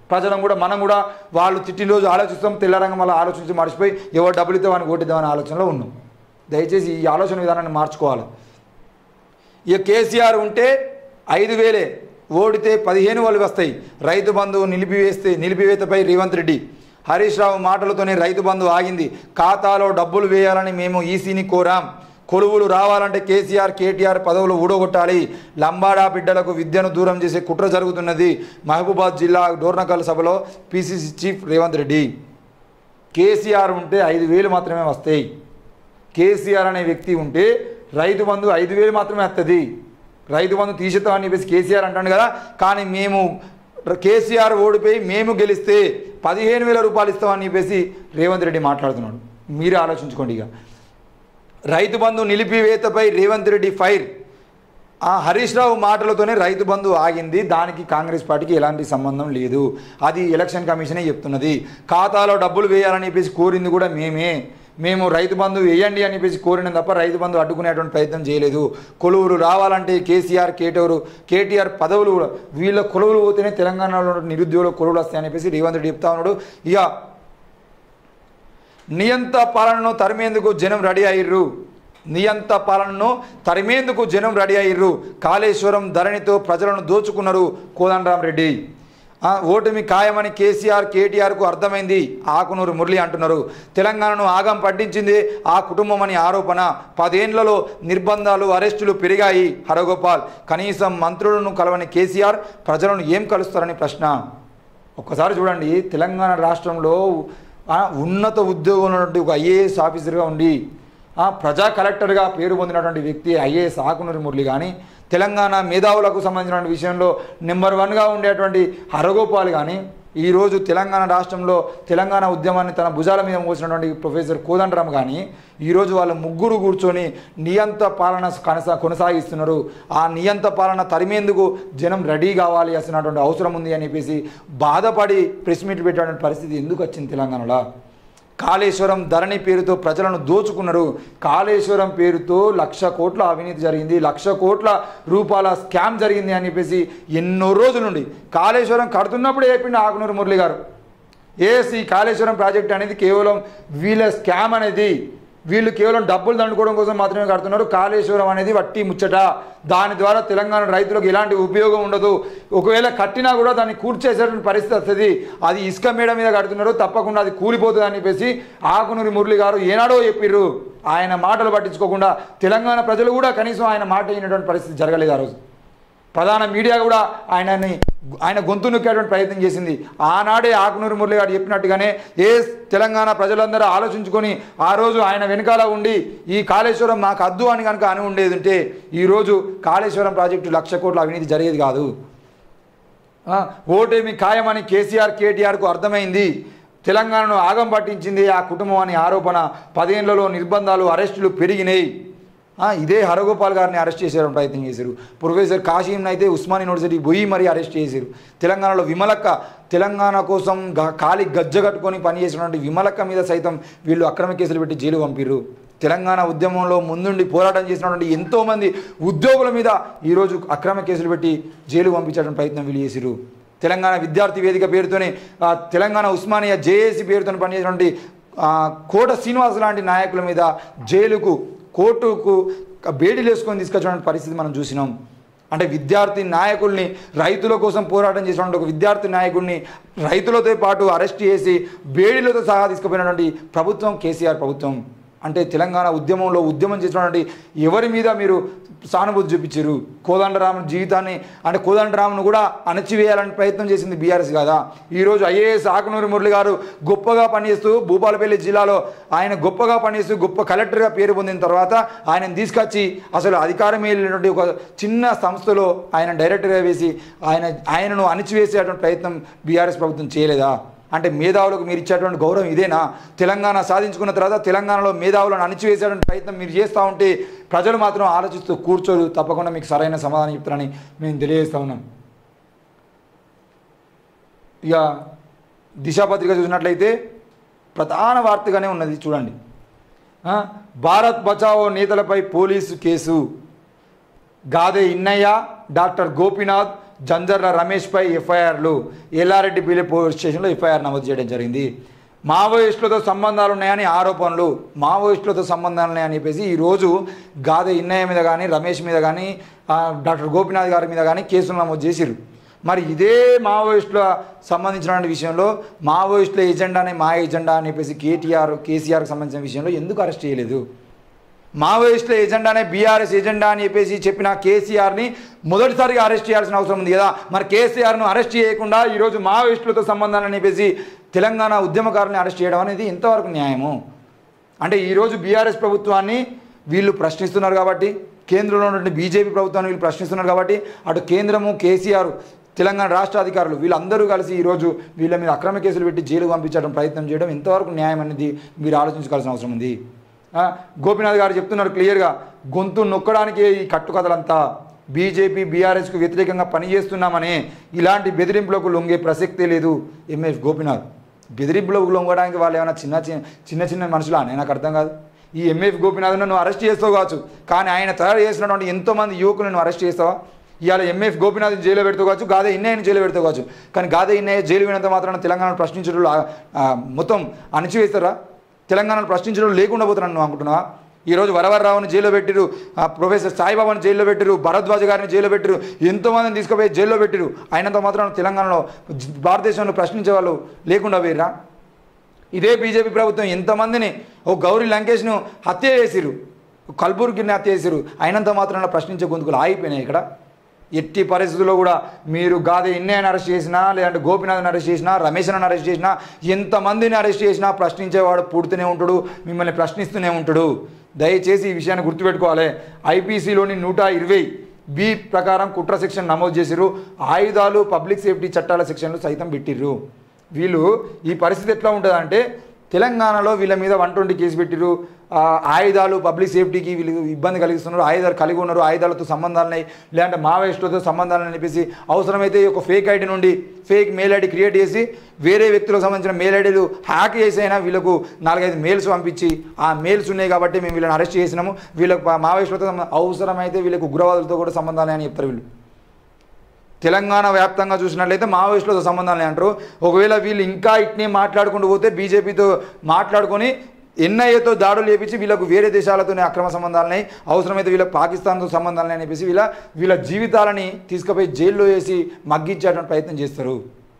ప్రజలను కూడా మనం కూడా వాళ్ళు తిట్టిన రోజు ఆలోచిస్తాం, తెల్లారంగా మళ్ళీ ఆలోచించి మర్చిపోయి ఎవరు డబ్బులు ఇద్దామని ఓటిద్దామని ఆలోచనలో ఉన్నాం. దయచేసి ఈ ఆలోచన విధానాన్ని మార్చుకోవాలి. ఇక కేసీఆర్ ఉంటే ఐదు వేలే, ఓడితే పదిహేను వేలు వస్తాయి. రైతు బంధువు నిలిపివేస్తే నిలిపివేతపై రేవంత్ రెడ్డి. హరీష్ రావు మాటలతోనే రైతు బంధు ఆగింది. ఖాతాలో డబ్బులు వేయాలని మేము ఈసీని కోరాం. కొలువులు రావాలంటే కేసీఆర్ కేటీఆర్ పదవులు ఊడగొట్టాలి. లంబాడా బిడ్డలకు విద్యను దూరం చేసే కుట్ర జరుగుతున్నది. మహబూబాద్ జిల్లా డోర్నకల్ సభలో PCC chief Revanth Reddy. KCR ఉంటే ఐదు వేలు మాత్రమే వస్తాయి. కేసీఆర్ అనే వ్యక్తి ఉంటే రైతు బంధు ఐదు వేలు మాత్రమే వస్తుంది. రైతు బంధు తీసేస్తామని చెప్పేసి కేసీఆర్ అంటాడు కదా. కానీ మేము కేసీఆర్ ఓడిపోయి మేము గెలిస్తే పదిహేను వేల రూపాయలు ఇస్తామని చెప్పేసి రేవంత్ రెడ్డి మాట్లాడుతున్నాడు. మీరే ఆలోచించుకోండి. ఇక రైతు బంధు నిలిపివేతపై రేవంత్ రెడ్డి ఫైర్. ఆ హరీష్ రావు మాటలతోనే రైతు బంధు ఆగింది. దానికి కాంగ్రెస్ పార్టీకి ఎలాంటి సంబంధం లేదు. అది ఎలక్షన్ కమిషనే చెప్తున్నది. ఖాతాలో డబ్బులు వేయాలని చెప్పేసి కోరింది కూడా మేమే. మేము రైతు బంధు వేయండి అని చెప్పేసి కోరిన తప్ప రైతు బంధు అడ్డుకునేటువంటి ప్రయత్నం చేయలేదు. కొలువులు రావాలంటే కేసీఆర్ కేటీఆర్ కేటీఆర్ పదవులు వీళ్ళ కొలువులు పోతేనే తెలంగాణలో నిరుద్యోగుల కొలువులు వస్తాయని చెప్పేసి రేవంత్ రెడ్డి చెప్తా ఉన్నాడు. ఇక నియంత పాలనను తరిమేందుకు జనం రెడీ అయ్యిర్రు. నియంత పాలనను తరిమేందుకు జనం రెడీ అయ్యిర్రు. కాళేశ్వరం ధరణితో ప్రజలను దోచుకున్నారు కోదండరామరెడ్డి. ఓటమి ఖాయమని కేసీఆర్ కేటీఆర్కు అర్థమైంది ఆకునూరు మురళి అంటున్నారు. తెలంగాణను ఆగం పట్టించింది ఆ కుటుంబం అని ఆరోపణ. పదేళ్లలో నిర్బంధాలు అరెస్టులు పెరిగాయి హరగోపాల్. కనీసం మంత్రులను కలవని కేసీఆర్ ప్రజలను ఏం కలుస్తారని ప్రశ్న. ఒక్కసారి చూడండి, తెలంగాణ రాష్ట్రంలో ఉన్నత ఉద్యోగంలో ఉన్నటువంటి ఒక ఐఏఎస్ ఆఫీసర్గా ఉండి ప్రజా కలెక్టర్గా పేరు పొందినటువంటి వ్యక్తి ఐఏఎస్ ఆకునూరి మురళి కానీ, తెలంగాణ మేధావులకు సంబంధించిన విషయంలో నెంబర్ వన్గా ఉండేటువంటి హరగోపాల్ కానీ, ఈరోజు తెలంగాణ రాష్ట్రంలో తెలంగాణ ఉద్యమాన్ని తన భుజాల మీద మోసినటువంటి ప్రొఫెసర్ కోదండరామ్ కానీ ఈరోజు వాళ్ళ ముగ్గురు కూర్చొని నియంత పాలన కొనసా కొనసాగిస్తున్నారు. ఆ నియంత పాలన తరిమేందుకు జనం రెడీ కావాలి అసినటువంటి అవసరం ఉంది అని చెప్పేసి బాధపడి ప్రెస్ మీట్ పెట్టేటువంటి పరిస్థితి ఎందుకు వచ్చింది తెలంగాణలో? కాళేశ్వరం ధరణి పేరుతో ప్రజలను దోచుకున్నారు. కాళేశ్వరం పేరుతో లక్ష కోట్ల అవినీతి జరిగింది, లక్ష కోట్ల రూపాయల స్కామ్ జరిగింది అని చెప్పేసి ఎన్నో రోజుల నుండి కాళేశ్వరం కడుతున్నప్పుడే చెప్పిండు ఆకునూరు మురళి గారు. ఏస్ ఈ కాళేశ్వరం ప్రాజెక్ట్ అనేది కేవలం వీళ్ళ స్కామ్ అనేది, వీళ్ళు కేవలం డబ్బులు దండుకోవడం కోసం మాత్రమే కడుతున్నారు. కాళేశ్వరం అనేది వట్టి ముచ్చట, దాని ద్వారా తెలంగాణ రైతులకు ఎలాంటి ఉపయోగం ఉండదు. ఒకవేళ కట్టినా కూడా దాన్ని కూర్చేసేటువంటి పరిస్థితి వస్తుంది. అది ఇసుక మేడ మీద కడుతున్నారు, తప్పకుండా అది కూలిపోతుంది అని చెప్పేసి ఆకునూరి మురళి గారు ఏనాడో చెప్పిర్రు. ఆయన మాటలు పట్టించుకోకుండా తెలంగాణ ప్రజలు కూడా కనీసం ఆయన మాట అయినటువంటి పరిస్థితి జరగలేదు. ఆ రోజు ప్రధాన మీడియా కూడా ఆయనని ఆయన గొంతు నొక్కేటువంటి ప్రయత్నం చేసింది. ఆనాడే ఆకునూరి మురళి గారు చెప్పినట్టుగానే ఏ తెలంగాణ ప్రజలందరూ ఆలోచించుకొని ఆ రోజు ఆయన వెనకాల ఉండి ఈ కాళేశ్వరం మాకు అద్దు అని కనుక అని ఉండేది ఉంటే ఈరోజు కాళేశ్వరం ప్రాజెక్టు లక్ష కోట్ల అవినీతి జరిగేది కాదు. ఓటేమి ఖాయమని కేసీఆర్ కేటీఆర్కు అర్థమైంది. తెలంగాణను ఆగం పట్టించింది ఆ కుటుంబం అని ఆరోపణ. పదేళ్లలో నిర్బంధాలు అరెస్టులు పెరిగినాయి. ఇదే హరగోపాల్ గారిని అరెస్ట్ చేసేయడం ప్రయత్నం చేశారు. ప్రొఫెసర్ కాశీంని అయితే ఉస్మాన్ యూనివర్సిటీ పోయి మరీ అరెస్ట్ చేశారు. తెలంగాణలో విమలక్క తెలంగాణ కోసం ఖాళీ గజ్జ కట్టుకొని పనిచేసినటువంటి విమలక్క మీద సైతం వీళ్ళు అక్రమ కేసులు పెట్టి జైలు పంపిర్రు. తెలంగాణ ఉద్యమంలో ముందుండి పోరాటం చేసినటువంటి ఎంతోమంది ఉద్యోగుల మీద ఈరోజు అక్రమ కేసులు పెట్టి జైలు పంపించడం ప్రయత్నం వీళ్ళు చేశారు. తెలంగాణ విద్యార్థి వేదిక పేరుతోనే తెలంగాణ ఉస్మానియా జేఏసీ పేరుతో పనిచేసినటువంటి కోట శ్రీనివాస్ లాంటి నాయకుల మీద జైలుకు కోర్టుకు బేడీలు వేసుకొని తీసుకొచ్చినటువంటి పరిస్థితి మనం చూసినాం. అంటే విద్యార్థి నాయకుల్ని రైతుల కోసం పోరాటం చేసినటువంటి ఒక విద్యార్థి నాయకుడిని రైతులతో పాటు అరెస్ట్ చేసి బేడీలతో సహా తీసుకుపోయినటువంటి ప్రభుత్వం కేసీఆర్ ప్రభుత్వం. అంటే తెలంగాణ ఉద్యమంలో ఉద్యమం చేసినటువంటి ఎవరి మీద మీరు సానుభూతి చూపించారు? కోదండరామ్ జీవితాన్ని అంటే కోదండరామ్ను కూడా అణచివేయాలని ప్రయత్నం చేసింది బీఆర్ఎస్ కదా. ఈరోజు ఐఏఎస్ ఆకునూరి మురళి గారు గొప్పగా పనిచేస్తూ భూపాలపల్లి జిల్లాలో ఆయన గొప్పగా పనిచేస్తూ గొప్ప కలెక్టర్గా పేరు పొందిన తర్వాత ఆయనను తీసుకొచ్చి అసలు అధికారం వెళ్ళినటువంటి ఒక చిన్న సంస్థలో ఆయన డైరెక్టర్గా వేసి ఆయన ఆయనను అణచివేసేటువంటి ప్రయత్నం బీఆర్ఎస్ ప్రభుత్వం చేయలేదా? అంటే మేధావులకు మీరు ఇచ్చేటువంటి గౌరవం ఇదేనా? తెలంగాణ సాధించుకున్న తర్వాత తెలంగాణలో మేధావులను అణిచివేసేటువంటి ప్రయత్నం మీరు చేస్తూ ఉంటే ప్రజలు మాత్రం ఆలోచిస్తూ కూర్చోరు. తప్పకుండా మీకు సరైన సమాధానం చెప్తారని మేము తెలియజేస్తూ ఉన్నాం. ఇక దిశాపత్రిక చూసినట్లయితే ప్రధాన వార్తగానే ఉన్నది చూడండి. భారత్ బచావో నేతలపై police case. Gade Innaiah, doctor Gopinath, Janjarla రమేష్పై ఎఫ్ఐఆర్లు ఎల్లారెడ్డిపల్లి పోలీస్ స్టేషన్లో ఎఫ్ఐఆర్ నమోదు చేయడం జరిగింది. మావోయిస్టులతో సంబంధాలు ఉన్నాయని ఆరోపణలు మావోయిస్టులతో సంబంధాలు ఉన్నాయని చెప్పేసి ఈరోజు గాదె ఇన్నయ్య మీద కానీ రమేష్ మీద కానీ డాక్టర్ గోపినాథ్ గారి మీద కానీ కేసులు నమోదు చేసిరు. మరి ఇదే మావోయిస్టుల సంబంధించిన విషయంలో మావోయిస్టుల ఎజెండానే మా ఎజెండా అని చెప్పేసి కేటీఆర్ కేసీఆర్కి సంబంధించిన విషయంలో ఎందుకు అరెస్ట్ చేయలేదు? మావోయిస్టుల ఎజెండానే బీఆర్ఎస్ ఎజెండా అని చెప్పేసి చెప్పిన కేసీఆర్ని మొదటిసారిగా అరెస్ట్ చేయాల్సిన అవసరం ఉంది కదా. మరి కేసీఆర్ను అరెస్ట్ చేయకుండా ఈరోజు మావోయిస్టులతో సంబంధాలని చెప్పేసి తెలంగాణ ఉద్యమకారుల్ని అరెస్ట్ చేయడం అనేది ఎంతవరకు న్యాయము? అంటే ఈరోజు బీఆర్ఎస్ ప్రభుత్వాన్ని వీళ్ళు ప్రశ్నిస్తున్నారు కాబట్టి, కేంద్రంలో ఉన్నటువంటి బీజేపీ ప్రభుత్వాన్ని వీళ్ళు ప్రశ్నిస్తున్నారు కాబట్టి, అటు కేంద్రము కేసీఆర్ తెలంగాణ రాష్ట్ర అధికారులు వీళ్ళందరూ కలిసి ఈరోజు వీళ్ళ మీద అక్రమ కేసులు పెట్టి జైలుకు పంపించడం ప్రయత్నం చేయడం ఎంతవరకు న్యాయం అనేది మీరు ఆలోచించుకోవాల్సిన అవసరం ఉంది. గోపినాథ్ గారు చెప్తున్నారు క్లియర్గా, గొంతు నొక్కడానికి ఈ కట్టుకథలంతా బీజేపీ బీఆర్ఎస్కు వ్యతిరేకంగా పనిచేస్తున్నామని ఇలాంటి బెదిరింపులకు లొంగే ప్రసక్తే లేదు. ఎంఎఫ్ గోపినాథ్ బెదిరింపులకు లొంగడానికి వాళ్ళు ఏమైనా చిన్న చిన్న చిన్న మనుషులా? నాకు అర్థం కాదు. ఈ ఎంఎఫ్ గోపినాథ్ను నువ్వు అరెస్ట్ చేస్తావు కావచ్చు, కానీ ఆయన తయారు చేసినటువంటి ఎంతోమంది యువకులను నువ్వు అరెస్ట్ చేస్తావా? ఇవాళ ఎంఎఫ్ గోపినాథ్ జైల్లో పెడుతూ కావచ్చు, గాదే ఇన్నయ్యని జైలు పెడుతూ కావచ్చు, కానీ గాదే ఇన్నయ్య జైలు పోయినంత మాత్రాన తెలంగాణను ప్రశ్నించడం మొత్తం అణిచివేస్తారా? తెలంగాణను ప్రశ్నించడం లేకుండా పోతున్నాను నువ్వు అనుకుంటున్నావా? ఈరోజు వరవరరావుని జైల్లో పెట్టిరు, ప్రొఫెసర్ సాయిబాబాని జైల్లో పెట్టిరు, భరద్వాజ్ గారిని జైల్లో పెట్టిరు, ఎంతోమందిని తీసుకుపోయి జైల్లో పెట్టిరు. అయినంత మాత్రం తెలంగాణలో భారతదేశంలో ప్రశ్నించే వాళ్ళు లేకుండా పోయిర్రా? ఇదే బీజేపీ ప్రభుత్వం ఎంతమందిని, ఓ గౌరీ లంకేష్ను హత్య చేసిరు, కల్బుర్గిని హత్య చేసిరు, అయినంత మాత్రాన ప్రశ్నించే గొంతుకులు ఆగిపోయినాయి. ఇక్కడ ఎట్టి పరిస్థితుల్లో కూడా మీరు గాదే ఇన్నయ్యని అరెస్ట్ చేసినా, లేదంటే గోపినాథ్ని అరెస్ట్ చేసినా, రమేష్ని అరెస్ట్ చేసినా, ఎంతమందిని అరెస్ట్ చేసినా ప్రశ్నించేవాడు పుడుతూనే ఉంటాడు, మిమ్మల్ని ప్రశ్నిస్తూనే ఉంటాడు. దయచేసి ఈ విషయాన్ని గుర్తుపెట్టుకోవాలి. ఐపీసీలోని నూట ఇరవై బి ప్రకారం కుట్ర సెక్షన్ నమోదు చేసిరు, ఆయుధాలు పబ్లిక్ సేఫ్టీ చట్టాల సెక్షన్లు సైతం పెట్టిర్రు. వీళ్ళు ఈ పరిస్థితి ఎట్లా ఉంటుందంటే, తెలంగాణలో వీళ్ళ మీద వన్ ట్వంటీ కేసు పెట్టిరు, ఆయుధాలు పబ్లిక్ సేఫ్టీకి వీళ్ళు ఇబ్బంది కలిగిస్తున్నారు, ఆయుధాలు కలిగి ఉన్నారు, ఆయుధాలతో సంబంధాలున్నాయి, లేదంటే మావోయిస్టులతో సంబంధాలని చెప్పేసి అవసరమైతే ఒక ఫేక్ ఐడి నుండి ఫేక్ మెయిల్ ఐడి క్రియేట్ చేసి వేరే వ్యక్తులకు సంబంధించిన మెయిల్ ఐడీలు హ్యాక్ చేసి అయినా వీళ్ళకు నాలుగైదు మెయిల్స్ పంపించి ఆ మెయిల్స్ ఉన్నాయి కాబట్టి మేము వీళ్ళని అరెస్ట్ చేసినాము, వీళ్ళకు మావోయిస్టులతో అవసరమైతే వీళ్ళకు ఉగ్రవాదులతో కూడా సంబంధాలు అని చెప్తారు. వీళ్ళు తెలంగాణ వ్యాప్తంగా చూసినట్లయితే మావోయిస్టులతో సంబంధాలు అంటారు. ఒకవేళ వీళ్ళు ఇంకా ఇట్నే మాట్లాడుకుంటూ పోతే బీజేపీతో మాట్లాడుకొని ఎన్ఐఏతో దాడులు చేపించి వీళ్ళకు వేరే దేశాలతోనే అక్రమ సంబంధాలని, అవసరమైతే వీళ్ళకి పాకిస్తాన్తో సంబంధాలని అని చెప్పేసి వీళ్ళ వీళ్ళ జీవితాలని తీసుకుపోయి జైల్లో వేసి మగ్గించేటువంటి ప్రయత్నం చేస్తారు.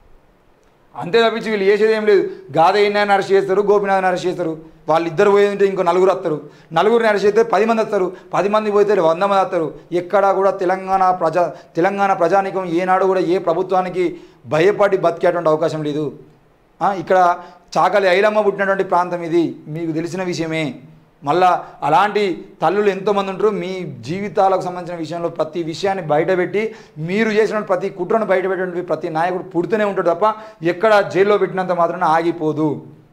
అంతే తప్పించి వీళ్ళు చేసేది ఏం లేదు. గాదే ఇన్నయ్యని అరెస్ట్ చేస్తారు, గోపినాథ్ని అరెస్ట్ చేస్తారు, వాళ్ళిద్దరు పోయేదంటే ఇంకో నలుగురు వస్తారు, నలుగురిని అరెస్ట్ చేస్తే పది మంది వస్తారు, పది మంది పోతే వంద మంది వస్తారు. ఎక్కడా కూడా తెలంగాణ ప్రజా తెలంగాణ ప్రజానికం ఏనాడు కూడా ఏ ప్రభుత్వానికి భయపడి బతికేటువంటి అవకాశం లేదు. ఇక్కడ చాకలి ఐలమ్మ పుట్టినటువంటి ప్రాంతం ఇది, మీకు తెలిసిన విషయమే. మళ్ళా అలాంటి తల్లులు ఎంతోమంది ఉంటారు. మీ జీవితాలకు సంబంధించిన విషయంలో ప్రతి విషయాన్ని బయటపెట్టి మీరు చేసిన ప్రతి కుట్రను బయటపెట్టే ప్రతి నాయకుడు పుడుతూనే ఉంటాడు తప్ప ఎక్కడ జైల్లో పెట్టినంత మాత్రాన ఆగిపోదు.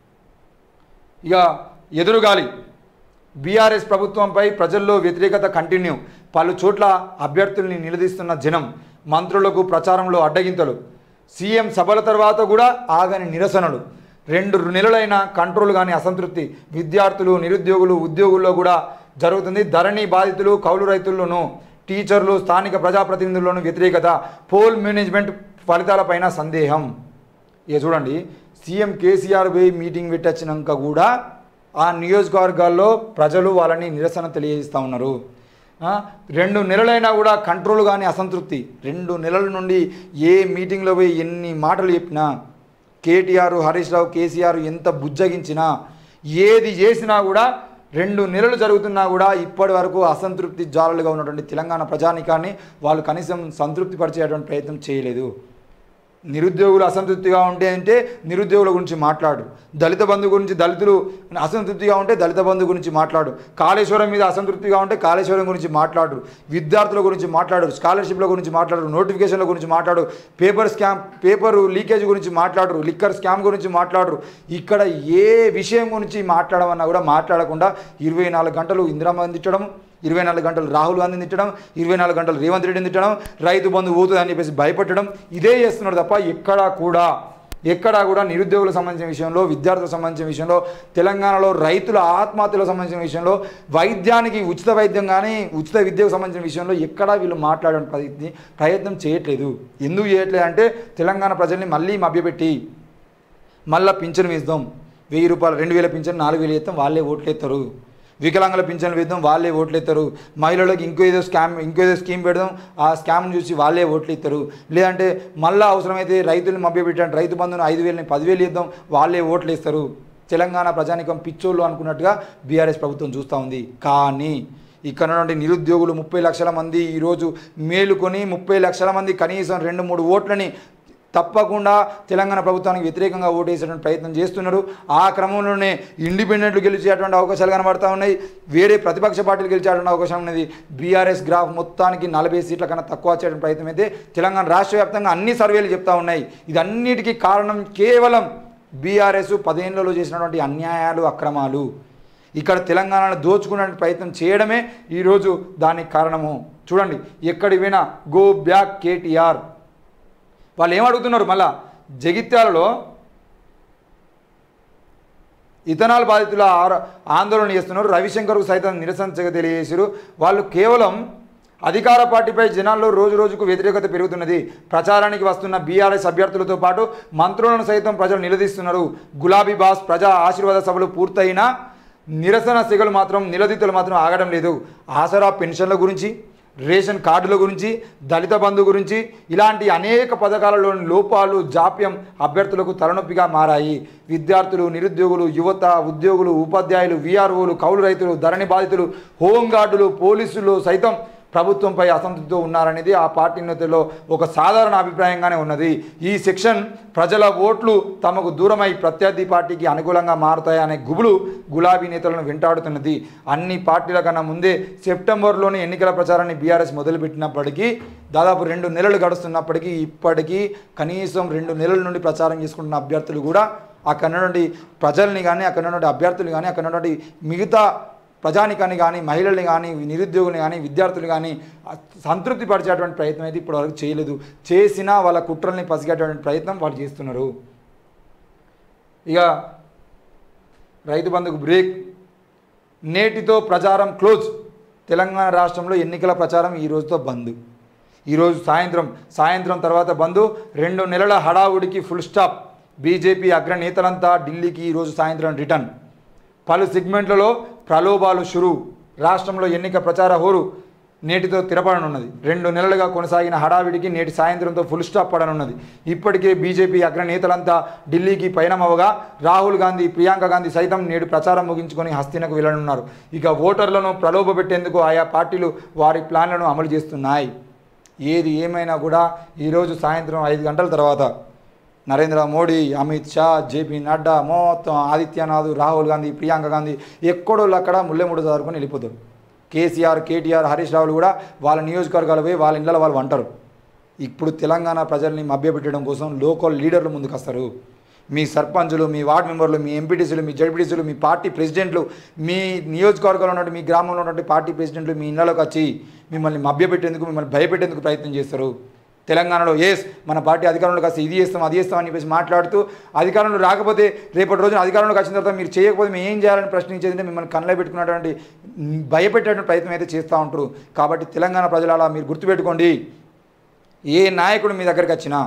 ఇక ఎదురుగాలి బీఆర్ఎస్ ప్రభుత్వంపై ప్రజల్లో వ్యతిరేకత కంటిన్యూ, పలు చోట్ల అభ్యర్థుల్ని నిలదీస్తున్న జనం, మంత్రులకు ప్రచారంలో అడ్డగింతలు, సీఎం సభల తర్వాత కూడా ఆగని నిరసనలు, రెండు నెలలైన కంట్రోల్ కానీ అసంతృప్తి, విద్యార్థులు నిరుద్యోగులు ఉద్యోగుల్లో కూడా జరుగుతుంది. ధరణి బాధితులు కౌలు రైతుల్లోనూ, టీచర్లు స్థానిక ప్రజాప్రతినిధుల్లోనూ వ్యతిరేకత, పోల్ మేనేజ్మెంట్ ఫలితాలపైన సందేహం. ఇక చూడండి, సీఎం కేసీఆర్ పోయి మీటింగ్ పెట్టొచ్చినాక కూడా ఆ నియోజకవర్గాల్లో ప్రజలు వాళ్ళని నిరసన తెలియజేస్తూ ఉన్నారు. రెండు నెలలైనా కూడా కంట్రోల్ కానీ అసంతృప్తి. రెండు నెలల నుండి ఏ మీటింగ్లో పోయి ఎన్ని మాటలు చెప్పినా, కేటీఆర్ హరీష్ రావు కేసీఆర్ ఎంత బుజ్జగించినా, ఏది చేసినా కూడా రెండు నెలలు జరుగుతున్నా కూడా ఇప్పటి వరకు అసంతృప్తి జాలులుగా ఉన్నటువంటి తెలంగాణ ప్రజానికాన్ని వాళ్ళు కనీసం సంతృప్తి పరిచేటువంటి ప్రయత్నం చేయలేదు. నిరుద్యోగులు అసంతృప్తిగా ఉంటే అంటే నిరుద్యోగుల గురించి మాట్లాడు, దళిత బంధు గురించి దళితులు అసంతృప్తిగా ఉంటే దళిత బంధు గురించి మాట్లాడు, కాళేశ్వరం మీద అసంతృప్తిగా ఉంటే కాళేశ్వరం గురించి మాట్లాడు, విద్యార్థుల గురించి మాట్లాడు, స్కాలర్షిప్ల గురించి మాట్లాడు, నోటిఫికేషన్ల గురించి మాట్లాడు, పేపర్ స్కామ్ పేపర్ లీకేజ్ గురించి మాట్లాడరు, లిక్కర్ స్కామ్ గురించి మాట్లాడరు. ఇక్కడ ఏ విషయం గురించి మాట్లాడమన్నా కూడా మాట్లాడకుండా ఇరవై నాలుగు గంటలు ఇందిరామ్మ అందించడం, ఇరవై నాలుగు గంటలు రాహుల్ గాంధీని తిట్టడం, ఇరవై నాలుగు గంటలు రేవంత్ రెడ్డిని తిట్టడం, రైతు బంధు పోతుంది అని చెప్పేసి భయపెట్టడం, ఇదే చేస్తున్నాడు తప్ప ఎక్కడా కూడా ఎక్కడా కూడా నిరుద్యోగులకు సంబంధించిన విషయంలో, విద్యార్థులకు సంబంధించిన విషయంలో, తెలంగాణలో రైతుల ఆత్మహత్యలకు సంబంధించిన విషయంలో, వైద్యానికి ఉచిత వైద్యం కానీ ఉచిత విద్యకు సంబంధించిన విషయంలో ఎక్కడా వీళ్ళు మాట్లాడే ప్రయత్నం ప్రయత్నం చేయట్లేదు. ఎందుకు చేయట్లేదు అంటే తెలంగాణ ప్రజల్ని మళ్ళీ మభ్యపెట్టి మళ్ళీ పింఛను వేద్దాం, వెయ్యి రూపాయలు రెండు వేల పింఛను నాలుగు వేలు వేస్తాం, వాళ్ళే ఓట్లు ఎత్తారు. వికలాంగుల పింఛన్లు వేద్దాం, వాళ్ళే ఓట్లు ఎత్తారు. మహిళలకు ఇంకో ఏదో స్కామ్ ఇంకో ఏదో స్కీమ్ పెడదాం, ఆ స్కామ్ను చూసి వాళ్ళే ఓట్లు ఇస్తారు. లేదంటే మళ్ళీ అవసరమైతే రైతులను మభ్యపెట్టాను, రైతు బంధును ఐదు వేలని పదివేలు ఇద్దాం, వాళ్ళే ఓట్లు వేస్తారు. తెలంగాణ ప్రజానికం పిచ్చోళ్ళు అనుకున్నట్టుగా బీఆర్ఎస్ ప్రభుత్వం చూస్తూ ఉంది. కానీ ఇక్కడ నుండి నిరుద్యోగులు ముప్పై లక్షల మంది ఈరోజు మేలుకొని ముప్పై లక్షల మంది కనీసం రెండు మూడు ఓట్లని తప్పకుండా తెలంగాణ ప్రభుత్వానికి వ్యతిరేకంగా ఓటేసేటువంటి ప్రయత్నం చేస్తున్నారు. ఆ క్రమంలోనే ఇండిపెండెంట్లు గెలిచేటువంటి అవకాశాలు కనబడతా ఉన్నాయి, వేరే ప్రతిపక్ష పార్టీలు గెలిచేటువంటి అవకాశం ఉన్నది. బీఆర్ఎస్ గ్రాఫ్ మొత్తానికి నలభై సీట్ల కన్నా తక్కువ వచ్చేటువంటి ప్రయత్నం అయితే తెలంగాణ రాష్ట్ర వ్యాప్తంగా అన్ని సర్వేలు చెప్తా ఉన్నాయి. ఇదన్నిటికీ కారణం కేవలం బీఆర్ఎస్ పదేళ్లలో చేసినటువంటి అన్యాయాలు, అక్రమాలు. ఇక్కడ తెలంగాణను దోచుకునే ప్రయత్నం చేయడమే ఈరోజు దానికి కారణము. చూడండి, ఎక్కడికి పోయినా గో బ్యాక్ కేటీఆర్. వాళ్ళు ఏమడుగుతున్నారు, మళ్ళా జగిత్యాలలో ఇథనాల్ బాధితుల ఆందోళన చేస్తున్నారు, రవిశంకర్కు సైతం నిరసన తెలియజేశారు. వాళ్ళు కేవలం అధికార పార్టీపై జనాల్లో రోజు రోజుకు వ్యతిరేకత పెరుగుతున్నది. ప్రచారానికి వస్తున్న బీఆర్ఎస్ అభ్యర్థులతో పాటు మంత్రులను సైతం ప్రజలు నిలదీస్తున్నారు. గులాబీ బాస్ ప్రజా ఆశీర్వాద సభలు పూర్తయినా నిరసన సిగలు మాత్రం నిలదీతలు మాత్రం ఆగడం లేదు. ఆసరా పెన్షన్ల గురించి, రేషన్ కార్డుల గురించి, దళిత బంధు గురించి ఇలాంటి అనేక పథకాలలోని లోపాలు, జాప్యం అభ్యర్థులకు తలనొప్పిగా మారాయి. విద్యార్థులు, నిరుద్యోగులు, యువత, ఉద్యోగులు, ఉపాధ్యాయులు, వీఆర్ఓలు, కౌలు రైతులు, ధరణి బాధితులు, హోంగార్డులు, పోలీసులు సైతం ప్రభుత్వంపై అసంతృప్తితో ఉన్నారనేది ఆ పార్టీ నేతల్లో ఒక సాధారణ అభిప్రాయంగానే ఉన్నది. ఈ సెక్షన్ ప్రజల ఓట్లు తమకు దూరమై ప్రత్యర్థి పార్టీకి అనుకూలంగా మారుతాయనే గుబులు గులాబీ నేతలను వెంటాడుతున్నది. అన్ని పార్టీల కన్నా ముందే సెప్టెంబర్లోని ఎన్నికల ప్రచారాన్ని బీఆర్ఎస్ మొదలుపెట్టినప్పటికీ దాదాపు రెండు నెలలు గడుస్తున్నప్పటికీ ఇప్పటికీ కనీసం రెండు నెలల నుండి ప్రచారం చేసుకుంటున్న అభ్యర్థులు కూడా అక్కడ నుండి ప్రజల్ని కానీ, అక్కడ నుండి అభ్యర్థులు కానీ, అక్కడ నుండి మిగతా ప్రజానికాన్ని కానీ, మహిళల్ని కానీ, నిరుద్యోగుల్ని కానీ, విద్యార్థులు కానీ సంతృప్తి పరిచేటువంటి ప్రయత్నం అయితే ఇప్పటివరకు చేయలేదు. చేసినా వాళ్ళ కుట్రల్ని పసిగట్టేటువంటి ప్రయత్నం వాళ్ళు చేస్తున్నారు. ఇక రైతు బంధుకు బ్రేక్. నేటితో ప్రచారం క్లోజ్. తెలంగాణ రాష్ట్రంలో ఎన్నికల ప్రచారం ఈ రోజుతో బంద్. ఈరోజు సాయంత్రం సాయంత్రం తర్వాత బంద్. రెండు నెలల హడావుడికి ఫుల్ స్టాప్. బీజేపీ అగ్రనేతలంతా ఢిల్లీకి ఈరోజు సాయంత్రం రిటర్న్. పలు సెగ్మెంట్లలో ప్రలోభాలు షురు. రాష్ట్రంలో ఎన్నిక ప్రచార హోరు నేటితో తిరపడనున్నది. రెండు నెలలుగా కొనసాగిన హడావిడికి నేటి సాయంత్రంతో ఫుల్ స్టాప్ పడనున్నది. ఇప్పటికే బీజేపీ అగ్రనేతలంతా ఢిల్లీకి పయనమవగా రాహుల్ గాంధీ, ప్రియాంక గాంధీ సైతం నేడు ప్రచారం ముగించుకొని హస్తినకు వెళ్లనున్నారు. ఇక ఓటర్లను ప్రలోభపెట్టేందుకు ఆయా పార్టీలు వారి ప్లాన్లను అమలు చేస్తున్నాయి. ఏది ఏమైనా కూడా ఈరోజు సాయంత్రం ఐదు గంటల తర్వాత నరేంద్ర మోడీ, అమిత్ షా, జేపీ నడ్డా, మొత్తం ఆదిత్యనాథ్, రాహుల్ గాంధీ, ప్రియాంక గాంధీ ఎక్కడోళ్ళు అక్కడ ముల్లెముడు చదువుకొని వెళ్ళిపోతారు. కేసీఆర్, కేటీఆర్, హరీష్ రావులు కూడా వాళ్ళ నియోజకవర్గాలు పోయి వాళ్ళ ఇళ్ళలో వాళ్ళు అంటారు. ఇప్పుడు తెలంగాణ ప్రజల్ని మభ్యపెట్టడం కోసం లోకల్ లీడర్లు ముందుకు వస్తారు. మీ సర్పంచులు, మీ వార్డు మెంబర్లు, మీ ఎంపీటీసీలు, మీ జడ్పీటీసీలు, మీ పార్టీ ప్రెసిడెంట్లు, మీ నియోజకవర్గంలో ఉన్నట్టు మీ గ్రామంలో ఉన్నటువంటి పార్టీ ప్రెసిడెంట్లు మీ ఇళ్ళలోకి వచ్చి మిమ్మల్ని మభ్యపెట్టేందుకు, మిమ్మల్ని భయపెట్టేందుకు ప్రయత్నం చేస్తారు. తెలంగాణలో ఎస్ మన పార్టీ అధికారంలోకి వస్తే ఇది చేస్తాం, అది చేస్తాం అని చెప్పేసి మాట్లాడుతూ అధికారంలో రాకపోతే రేపటి రోజున అధికారంలోకి వచ్చిన తర్వాత మీరు చేయకపోతే మేము ఏం చేయాలని ప్రశ్నించేది మిమ్మల్ని కళ్ళలో పెట్టుకున్నటువంటి భయపెట్టేటువంటి ప్రయత్నం అయితే చేస్తూ ఉంటారు. కాబట్టి తెలంగాణ ప్రజల మీరు గుర్తుపెట్టుకోండి, ఏ నాయకుడు మీ దగ్గరికి వచ్చినా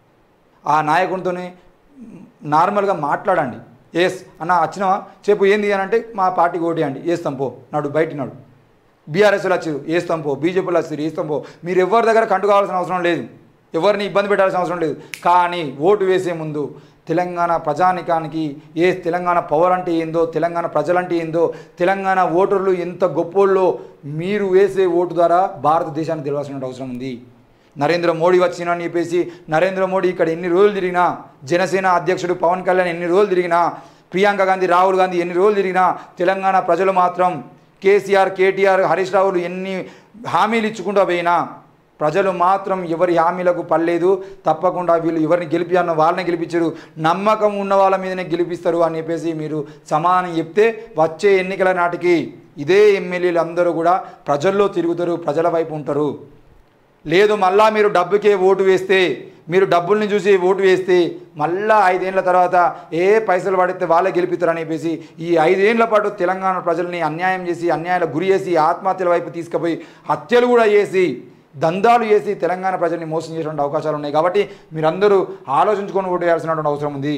ఆ నాయకుడితోనే నార్మల్గా మాట్లాడండి. ఎస్ అన్న వచ్చినావా చెప్పు ఏంది అని అంటే మా పార్టీకి ఓటేయండి, వేస్తాం పో నాడు బయట నాడు. బీఆర్ఎస్లో వచ్చారు వేస్తాం పో, బీజేపీలో వచ్చారు వేస్తాం పో. మీరు ఎవరి దగ్గర కంటు కావాల్సిన అవసరం లేదు, ఎవరిని ఇబ్బంది పెట్టాల్సిన అవసరం లేదు. కానీ ఓటు వేసే ముందు తెలంగాణ ప్రజానికానికి ఏ తెలంగాణ పవర్ అంటే ఏందో, తెలంగాణ ప్రజలంటే ఏందో, తెలంగాణ ఓటర్లు ఎంత గొప్పోళ్ళో మీరు వేసే ఓటు ద్వారా భారతదేశానికి తెలియాల్సిన అవసరం ఉంది. నరేంద్ర మోడీ వచ్చినా అని చెప్పేసి నరేంద్ర మోడీ ఇక్కడ ఎన్ని రోజులు తిరిగినా, జనసేన అధ్యక్షుడు పవన్ కళ్యాణ్ ఎన్ని రోజులు తిరిగినా, ప్రియాంక గాంధీ, రాహుల్ గాంధీ ఎన్ని రోజులు తిరిగినా తెలంగాణ ప్రజలు మాత్రం కేసీఆర్, కేటీఆర్, హరీష్ రావులు ఎన్ని హామీలు ఇచ్చుకుంటూ పోయినా ప్రజలు మాత్రం ఎవరి హామీలకు పడలేదు. తప్పకుండా వీళ్ళు ఎవరిని గెలిపియాలన్న వాళ్ళని గెలిపించారు, నమ్మకం ఉన్న వాళ్ళ మీదనే గెలిపిస్తారు అని చెప్పేసి మీరు సమానం చెప్తే వచ్చే ఎన్నికల నాటికి ఇదే ఎమ్మెల్యేలు అందరూ కూడా ప్రజల్లో తిరుగుతారు, ప్రజల వైపు ఉంటారు. లేదు మళ్ళా మీరు డబ్బుకే ఓటు వేస్తే, మీరు డబ్బుల్ని చూసి ఓటు వేస్తే మళ్ళా ఐదేళ్ల తర్వాత ఏ పైసలు పడితే వాళ్ళే గెలిపిస్తారని చెప్పేసి ఈ ఐదేళ్ల పాటు తెలంగాణ ప్రజల్ని అన్యాయం చేసి, అన్యాయాలకు గురి చేసి, ఆత్మహత్యల వైపు తీసుకుపోయి హత్యలు కూడా చేసి, దందాలు చేసి తెలంగాణ ప్రజల్ని మోసం చేసేటువంటి అవకాశాలు ఉన్నాయి. కాబట్టి మీరందరూ ఆలోచించుకొని ఓటు వేయాల్సినటువంటి అవసరం ఉంది.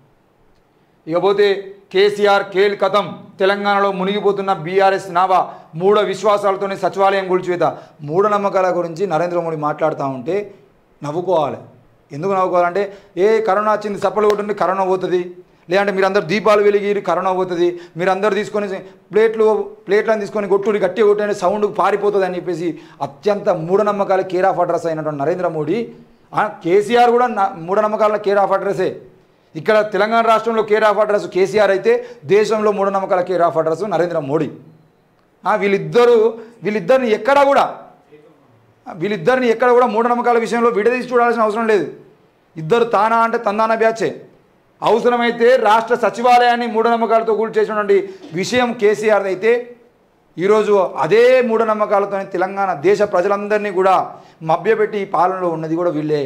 ఇకపోతే కేసీఆర్ కేల్ కథం, తెలంగాణలో మునిగిపోతున్న బీఆర్ఎస్ నావా, మూఢ విశ్వాసాలతోనే సచివాలయం కూల్చివేత. మూఢనమ్మకాల గురించి నరేంద్ర మోడీ మాట్లాడుతూ ఉంటే నవ్వుకోవాలి. ఎందుకు నవ్వుకోవాలంటే, ఏ కరోనా వచ్చింది చప్పలు కొట్టింది కరోనా పోతుంది, లేదంటే మీరందరూ దీపాలు వెలిగిరి కరోనా పోతుంది, మీరందరూ తీసుకొని ప్లేట్లు ప్లేట్లను తీసుకొని కొట్టుడి గట్టిగా కొట్టిన సౌండ్కి పారిపోతుంది అని చెప్పేసి అత్యంత మూఢనమ్మకాలు కేర్ ఆఫ్ అడ్రస్ అయినటువంటి నరేంద్ర మోడీ, కేసీఆర్ కూడా మూఢనమ్మకాల కేర్ ఆఫ్ అడ్రస్సే. ఇక్కడ తెలంగాణ రాష్ట్రంలో కేర్ ఆఫ్ అడ్రస్ కేసీఆర్ అయితే దేశంలో మూఢనమ్మకాల care of address Narendra Modi. వీళ్ళిద్దరూ వీళ్ళిద్దరిని ఎక్కడా కూడా వీళ్ళిద్దరిని ఎక్కడ కూడా మూఢనమ్మకాల విషయంలో విడదీసి చూడాల్సిన అవసరం లేదు. ఇద్దరు తానా అంటే తందానా బ్యాచే. అవసరమైతే రాష్ట్ర సచివాలయాన్ని మూఢనమ్మకాలతో కూల్చేసినటువంటి విషయం కేసీఆర్ అయితే, ఈరోజు అదే మూఢనమ్మకాలతో తెలంగాణ దేశ ప్రజలందరినీ కూడా మభ్యపెట్టి ఈ పాలనలో ఉన్నది కూడా వీళ్ళే.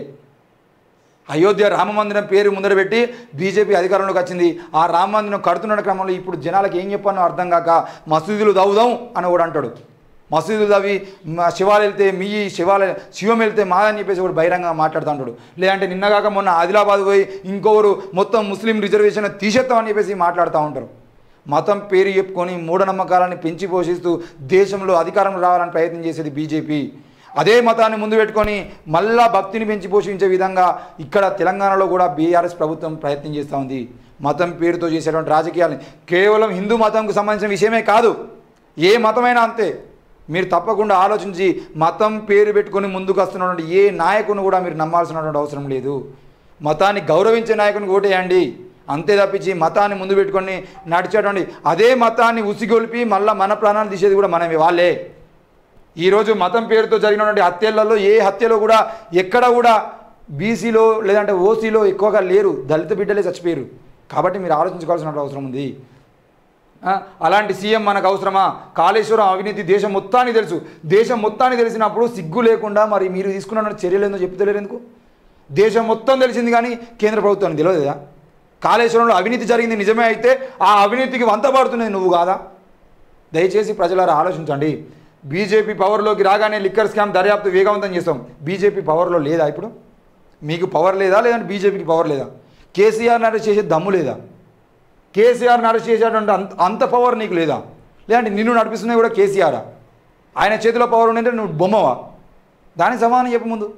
అయోధ్య రామమందిరం పేరు ముందర పెట్టి బీజేపీ అధికారంలోకి వచ్చింది. ఆ రామమందిరం కడుతున్న క్రమంలో ఇప్పుడు జనాలకు ఏం చెప్పానో అర్థం కాక మసీదులు దవ్వుదాం అని కూడా అంటాడు. మసీదులు దవ్వి శివాలు వెళ్తే మీ శివాలయ శివం వెళ్తే మాదని చెప్పేసి కూడా బహిరంగంగా మాట్లాడుతూ ఉంటాడు. లేదంటే నిన్నగాక మొన్న ఆదిలాబాద్ పోయి ఇంకొకరు మొత్తం ముస్లిం రిజర్వేషన్ తీసేస్తామని చెప్పేసి మాట్లాడుతూ ఉంటారు. మతం పేరు చెప్పుకొని మూఢనమ్మకాలని పెంచి పోషిస్తూ దేశంలో అధికారంలో రావాలని ప్రయత్నం చేసేది బీజేపీ. అదే మతాన్ని ముందు పెట్టుకొని మళ్ళా భక్తిని పెంచి పోషించే విధంగా ఇక్కడ తెలంగాణలో కూడా బీఆర్ఎస్ ప్రభుత్వం ప్రయత్నం చేస్తూ ఉంది. మతం పేరుతో చేసేటువంటి రాజకీయాలని కేవలం హిందూ మతంకు సంబంధించిన విషయమే కాదు, ఏ మతమైనా అంతే. మీరు తప్పకుండా ఆలోచించి మతం పేరు పెట్టుకొని ముందుకు వస్తున్నటువంటి ఏ నాయకుని కూడా మీరు నమ్మాల్సినటువంటి అవసరం లేదు. మతాన్ని గౌరవించే నాయకుని ఓటేయండి, అంతే తప్పించి మతాన్ని ముందు పెట్టుకొని నడిచేటువంటి అదే మతాన్ని ఉసిగొల్పి మళ్ళీ మన ప్రాణాలు తీసేది కూడా మనమే వాళ్ళే. ఈరోజు మతం పేరుతో జరిగినటువంటి హత్యలలో ఏ హత్యలో కూడా ఎక్కడ కూడా బీసీలో లేదంటే ఓసీలో ఎక్కువగా లేరు, దళిత బిడ్డలే చచ్చిపోయారు. కాబట్టి మీరు ఆలోచించుకోవాల్సిన అవసరం ఉంది. అలాంటి సీఎం మనకు అవసరమా? కాళేశ్వరం అవినీతి దేశం మొత్తానికి తెలుసు. దేశం మొత్తానికి తెలిసినప్పుడు సిగ్గు లేకుండా మరి మీరు తీసుకున్న చర్యలు ఏందో చెప్తలేరు ఎందుకు? దేశం మొత్తం తెలిసింది కానీ కేంద్ర ప్రభుత్వానికి తెలియదు కదా. కాళేశ్వరంలో అవినీతి జరిగింది నిజమే అయితే ఆ అవినీతికి వంత పడుతున్నది నువ్వు కాదా? దయచేసి ప్రజలారా ఆలోచించండి. బీజేపీ పవర్లోకి రాగానే లిక్కర్ స్కామ్ దర్యాప్తు వేగవంతం చేస్తాం. బీజేపీ పవర్లో లేదా? ఇప్పుడు మీకు పవర్ లేదా? లేదంటే బీజేపీకి పవర్ లేదా? కేసీఆర్ని అరెస్ట్ చేసే దమ్ము లేదా? కేసీఆర్ని అరెస్ట్ చేసేటువంటి అంత అంత పవర్ నీకు లేదా? లేదంటే నిన్ను నడిపిస్తున్నది కూడా కేసీఆరా? ఆయన చేతిలో పవర్ ఉందంటే నువ్వు బొమ్మవా? దానికి సమానం చెప్పు ముందు.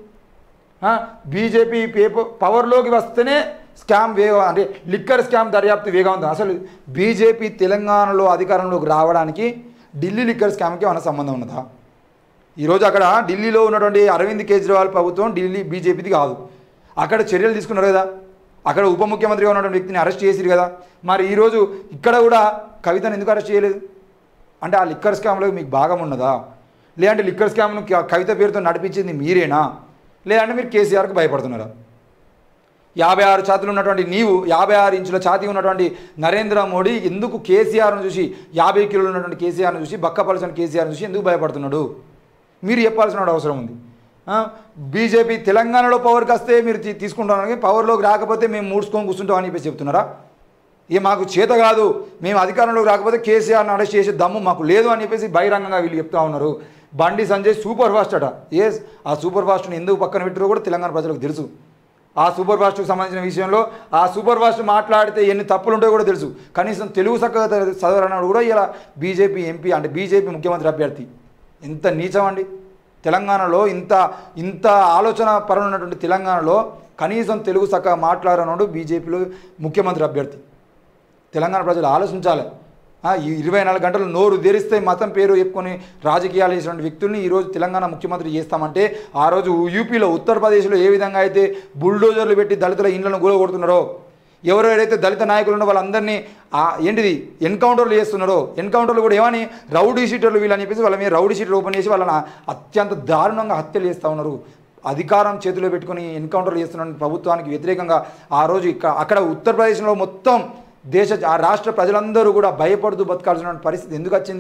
బీజేపీ పేపర్ పవర్లోకి వస్తేనే స్కామ్ వేగ అంటే లిక్కర్ స్కామ్ దర్యాప్తు వేగవంతం. అసలు బీజేపీ తెలంగాణలో అధికారంలోకి రావడానికి ఢిల్లీ లిక్కర్ స్కామ్కి ఏమైనా సంబంధం ఉన్నదా? ఈరోజు అక్కడ ఢిల్లీలో ఉన్నటువంటి అరవింద్ కేజ్రీవాల్ ప్రభుత్వం ఢిల్లీ బీజేపీది కాదు. అక్కడ చర్యలు తీసుకున్నారు కదా, అక్కడ ఉప ముఖ్యమంత్రిగా ఉన్నటువంటి వ్యక్తిని అరెస్ట్ చేసిరు కదా. మరి ఈరోజు ఇక్కడ కూడా కవితను ఎందుకు అరెస్ట్ చేయలేదు? అంటే ఆ లిక్కర్ స్కామ్లో మీకు భాగం ఉన్నదా? లేదంటే లిక్కర్ స్కామ్ను కవిత పేరుతో నడిపించింది మీరేనా? లేదంటే మీరు కేసీఆర్కి భయపడుతున్నారా? యాభై ఆరు ఛాతీలు ఉన్నటువంటి నీవు యాభై ఆరు ఇంచుల ఛాతీ ఉన్నటువంటి నరేంద్ర మోడీ ఎందుకు కేసీఆర్ను చూసి యాభై కిలోలు ఉన్నటువంటి కేసీఆర్ను చూసి బక్కపలసిన కేసీఆర్ను చూసి ఎందుకు భయపడుతున్నాడు? మీరు చెప్పాల్సిన అవసరం ఉంది. బీజేపీ తెలంగాణలో పవర్కి వస్తే మీరు తీసుకుంటామని, పవర్లోకి రాకపోతే మేము మూడ్చుకొని కూర్చుంటామని చెప్పేసి చెప్తున్నారా? ఏ మాకు చేత కాదు, మేము అధికారంలోకి రాకపోతే కేసీఆర్ని అరెస్ట్ చేసే దమ్ము మాకు లేదు అని చెప్పేసి బహిరంగంగా వీళ్ళు చెప్తా ఉన్నారు. బండి సంజయ్ సూపర్ ఫాస్ట్ అట. ఎస్, ఆ సూపర్ ఫాస్ట్ని ఎందుకు పక్కన పెట్టారో కూడా తెలంగాణ ప్రజలకు తెలుసు. ఆ సూపర్ ఫాస్ట్కి సంబంధించిన విషయంలో ఆ సూపర్ ఫాస్ట్ మాట్లాడితే ఎన్ని తప్పులు ఉంటాయో కూడా తెలుసు. కనీసం తెలుగు చక్కగా చదవరన్నాడు కూడా ఇలా బీజేపీ ఎంపీ అంటే బీజేపీ ముఖ్యమంత్రి అభ్యర్థి. ఎంత నీచం అండి! తెలంగాణలో ఇంత ఇంత ఆలోచన పరులు ఉన్నటువంటి తెలంగాణలో కనీసం తెలుగు చక్కగా మాట్లాడన్నాడు బీజేపీలో ముఖ్యమంత్రి అభ్యర్థి. తెలంగాణ ప్రజలు ఆలోచించాలి. ఈ ఇరవై నాలుగు గంటలు నోరు తెరిస్తే మతం పేరు చెప్పుకొని రాజకీయాలు చేసినటువంటి వ్యక్తుల్ని ఈరోజు తెలంగాణ ముఖ్యమంత్రి చేస్తామంటే, ఆ రోజు యూపీలో ఉత్తరప్రదేశ్లో ఏ విధంగా అయితే బుల్డోజర్లు పెట్టి దళితుల ఇండ్లను కూలగొడుతున్నారో, ఎవరెవరైతే దళిత నాయకులు ఉన్నో వాళ్ళందరినీ ఏంటిది ఎన్కౌంటర్లు చేస్తున్నారో, ఎన్కౌంటర్లు కూడా ఏమని రౌడీ షీటర్లు వీళ్ళని చెప్పేసి వాళ్ళ మీద రౌడీ షీటర్ ఓపెన్ చేసి వాళ్ళని అత్యంత దారుణంగా హత్యలు చేస్తూ ఉన్నారు. అధికారం చేతిలో పెట్టుకుని ఎన్కౌంటర్లు చేస్తున్న ప్రభుత్వానికి వ్యతిరేకంగా ఆ రోజు ఇక్కడ అక్కడ ఉత్తరప్రదేశ్లో మొత్తం దేశ ఆ రాష్ట్ర ప్రజలందరూ కూడా భయపడుతూ బతకాల్సిన పరిస్థితి ఎందుకు వచ్చింది?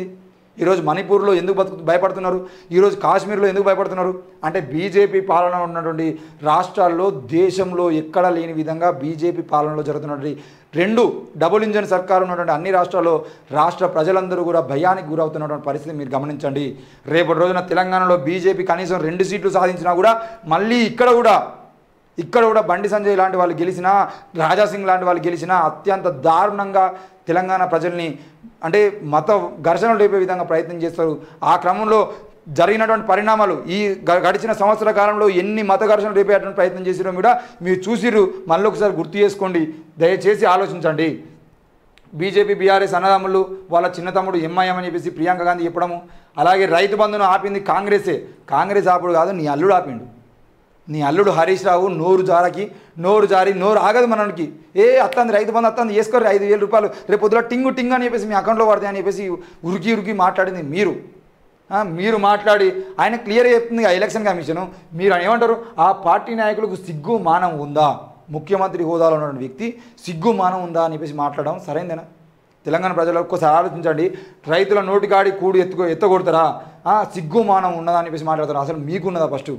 ఈరోజు మణిపూర్లో ఎందుకు బతుకు భయపడుతున్నారు, ఈరోజు కాశ్మీర్లో ఎందుకు భయపడుతున్నారు అంటే బీజేపీ పాలన ఉన్నటువంటి రాష్ట్రాల్లో దేశంలో ఎక్కడ లేని విధంగా బీజేపీ పాలనలో జరుగుతున్నటువంటి రెండు డబుల్ ఇంజన్ సర్కారు ఉన్నటువంటి అన్ని రాష్ట్రాల్లో రాష్ట్ర ప్రజలందరూ కూడా భయానికి గురవుతున్నటువంటి పరిస్థితి మీరు గమనించండి. రేపటి రోజున తెలంగాణలో బీజేపీ కనీసం రెండు సీట్లు సాధించినా కూడా మళ్ళీ ఇక్కడ కూడా ఇక్కడ కూడా బండి సంజయ్ లాంటి వాళ్ళు గెలిచినా, రాజాసింగ్ లాంటి వాళ్ళు గెలిచినా అత్యంత దారుణంగా తెలంగాణ ప్రజల్ని అంటే మత ఘర్షణలు రేపే విధంగా ప్రయత్నం చేస్తారు. ఆ క్రమంలో జరిగినటువంటి పరిణామాలు ఈ గడిచిన సంవత్సర కాలంలో ఎన్ని మత ఘర్షణలు రేపేటువంటి ప్రయత్నం చేసిరో కూడా మీరు చూసిర్రు. మళ్ళీ ఒకసారి గుర్తు చేసుకోండి, దయచేసి ఆలోచించండి. బీజేపీ బీఆర్ఎస్ అన్నదమ్ములు వాళ్ళ చిన్న తమ్ముడు ఎంఐఎం అని చెప్పేసి ప్రియాంక గాంధీ చెప్పడము, అలాగే రైతు బంధును ఆపింది కాంగ్రెసే. కాంగ్రెస్ ఆపుడు కాదు, నీ అల్లుడు ఆపిండు. నీ అల్లుడు హరీష్ రావు నోరు జారకి నోరు జారి నోరు ఆగదు మనకి. ఏ అత్తంది రైతు బంధు అత్తంది వేసుకోరు ఐదు వేల రూపాయలు రేపు పొద్దున టింగు టింగ్ అని చెప్పేసి మీ అకౌంట్లో పడతాయి అని చెప్పేసి ఉరికి ఉరికి మాట్లాడింది మీరు. మీరు మాట్లాడి ఆయన క్లియర్గా చెప్తుంది ఆ ఎలక్షన్ కమిషను. మీరు ఏమంటారు, ఆ పార్టీ నాయకులకు సిగ్గు మానం ఉందా, ముఖ్యమంత్రి హోదాలో ఉన్న వ్యక్తి సిగ్గు మానం ఉందా అని చెప్పేసి మాట్లాడడం సరైందేనా? తెలంగాణ ప్రజలు ఒక్కసారి ఆలోచించండి. రైతుల నోటికాడి కూడి ఎత్తుకో ఎత్తగొడతారా, సిగ్గు మానం ఉన్నదా అని చెప్పేసి మాట్లాడతారు. అసలు మీకున్నదా? ఫస్ట్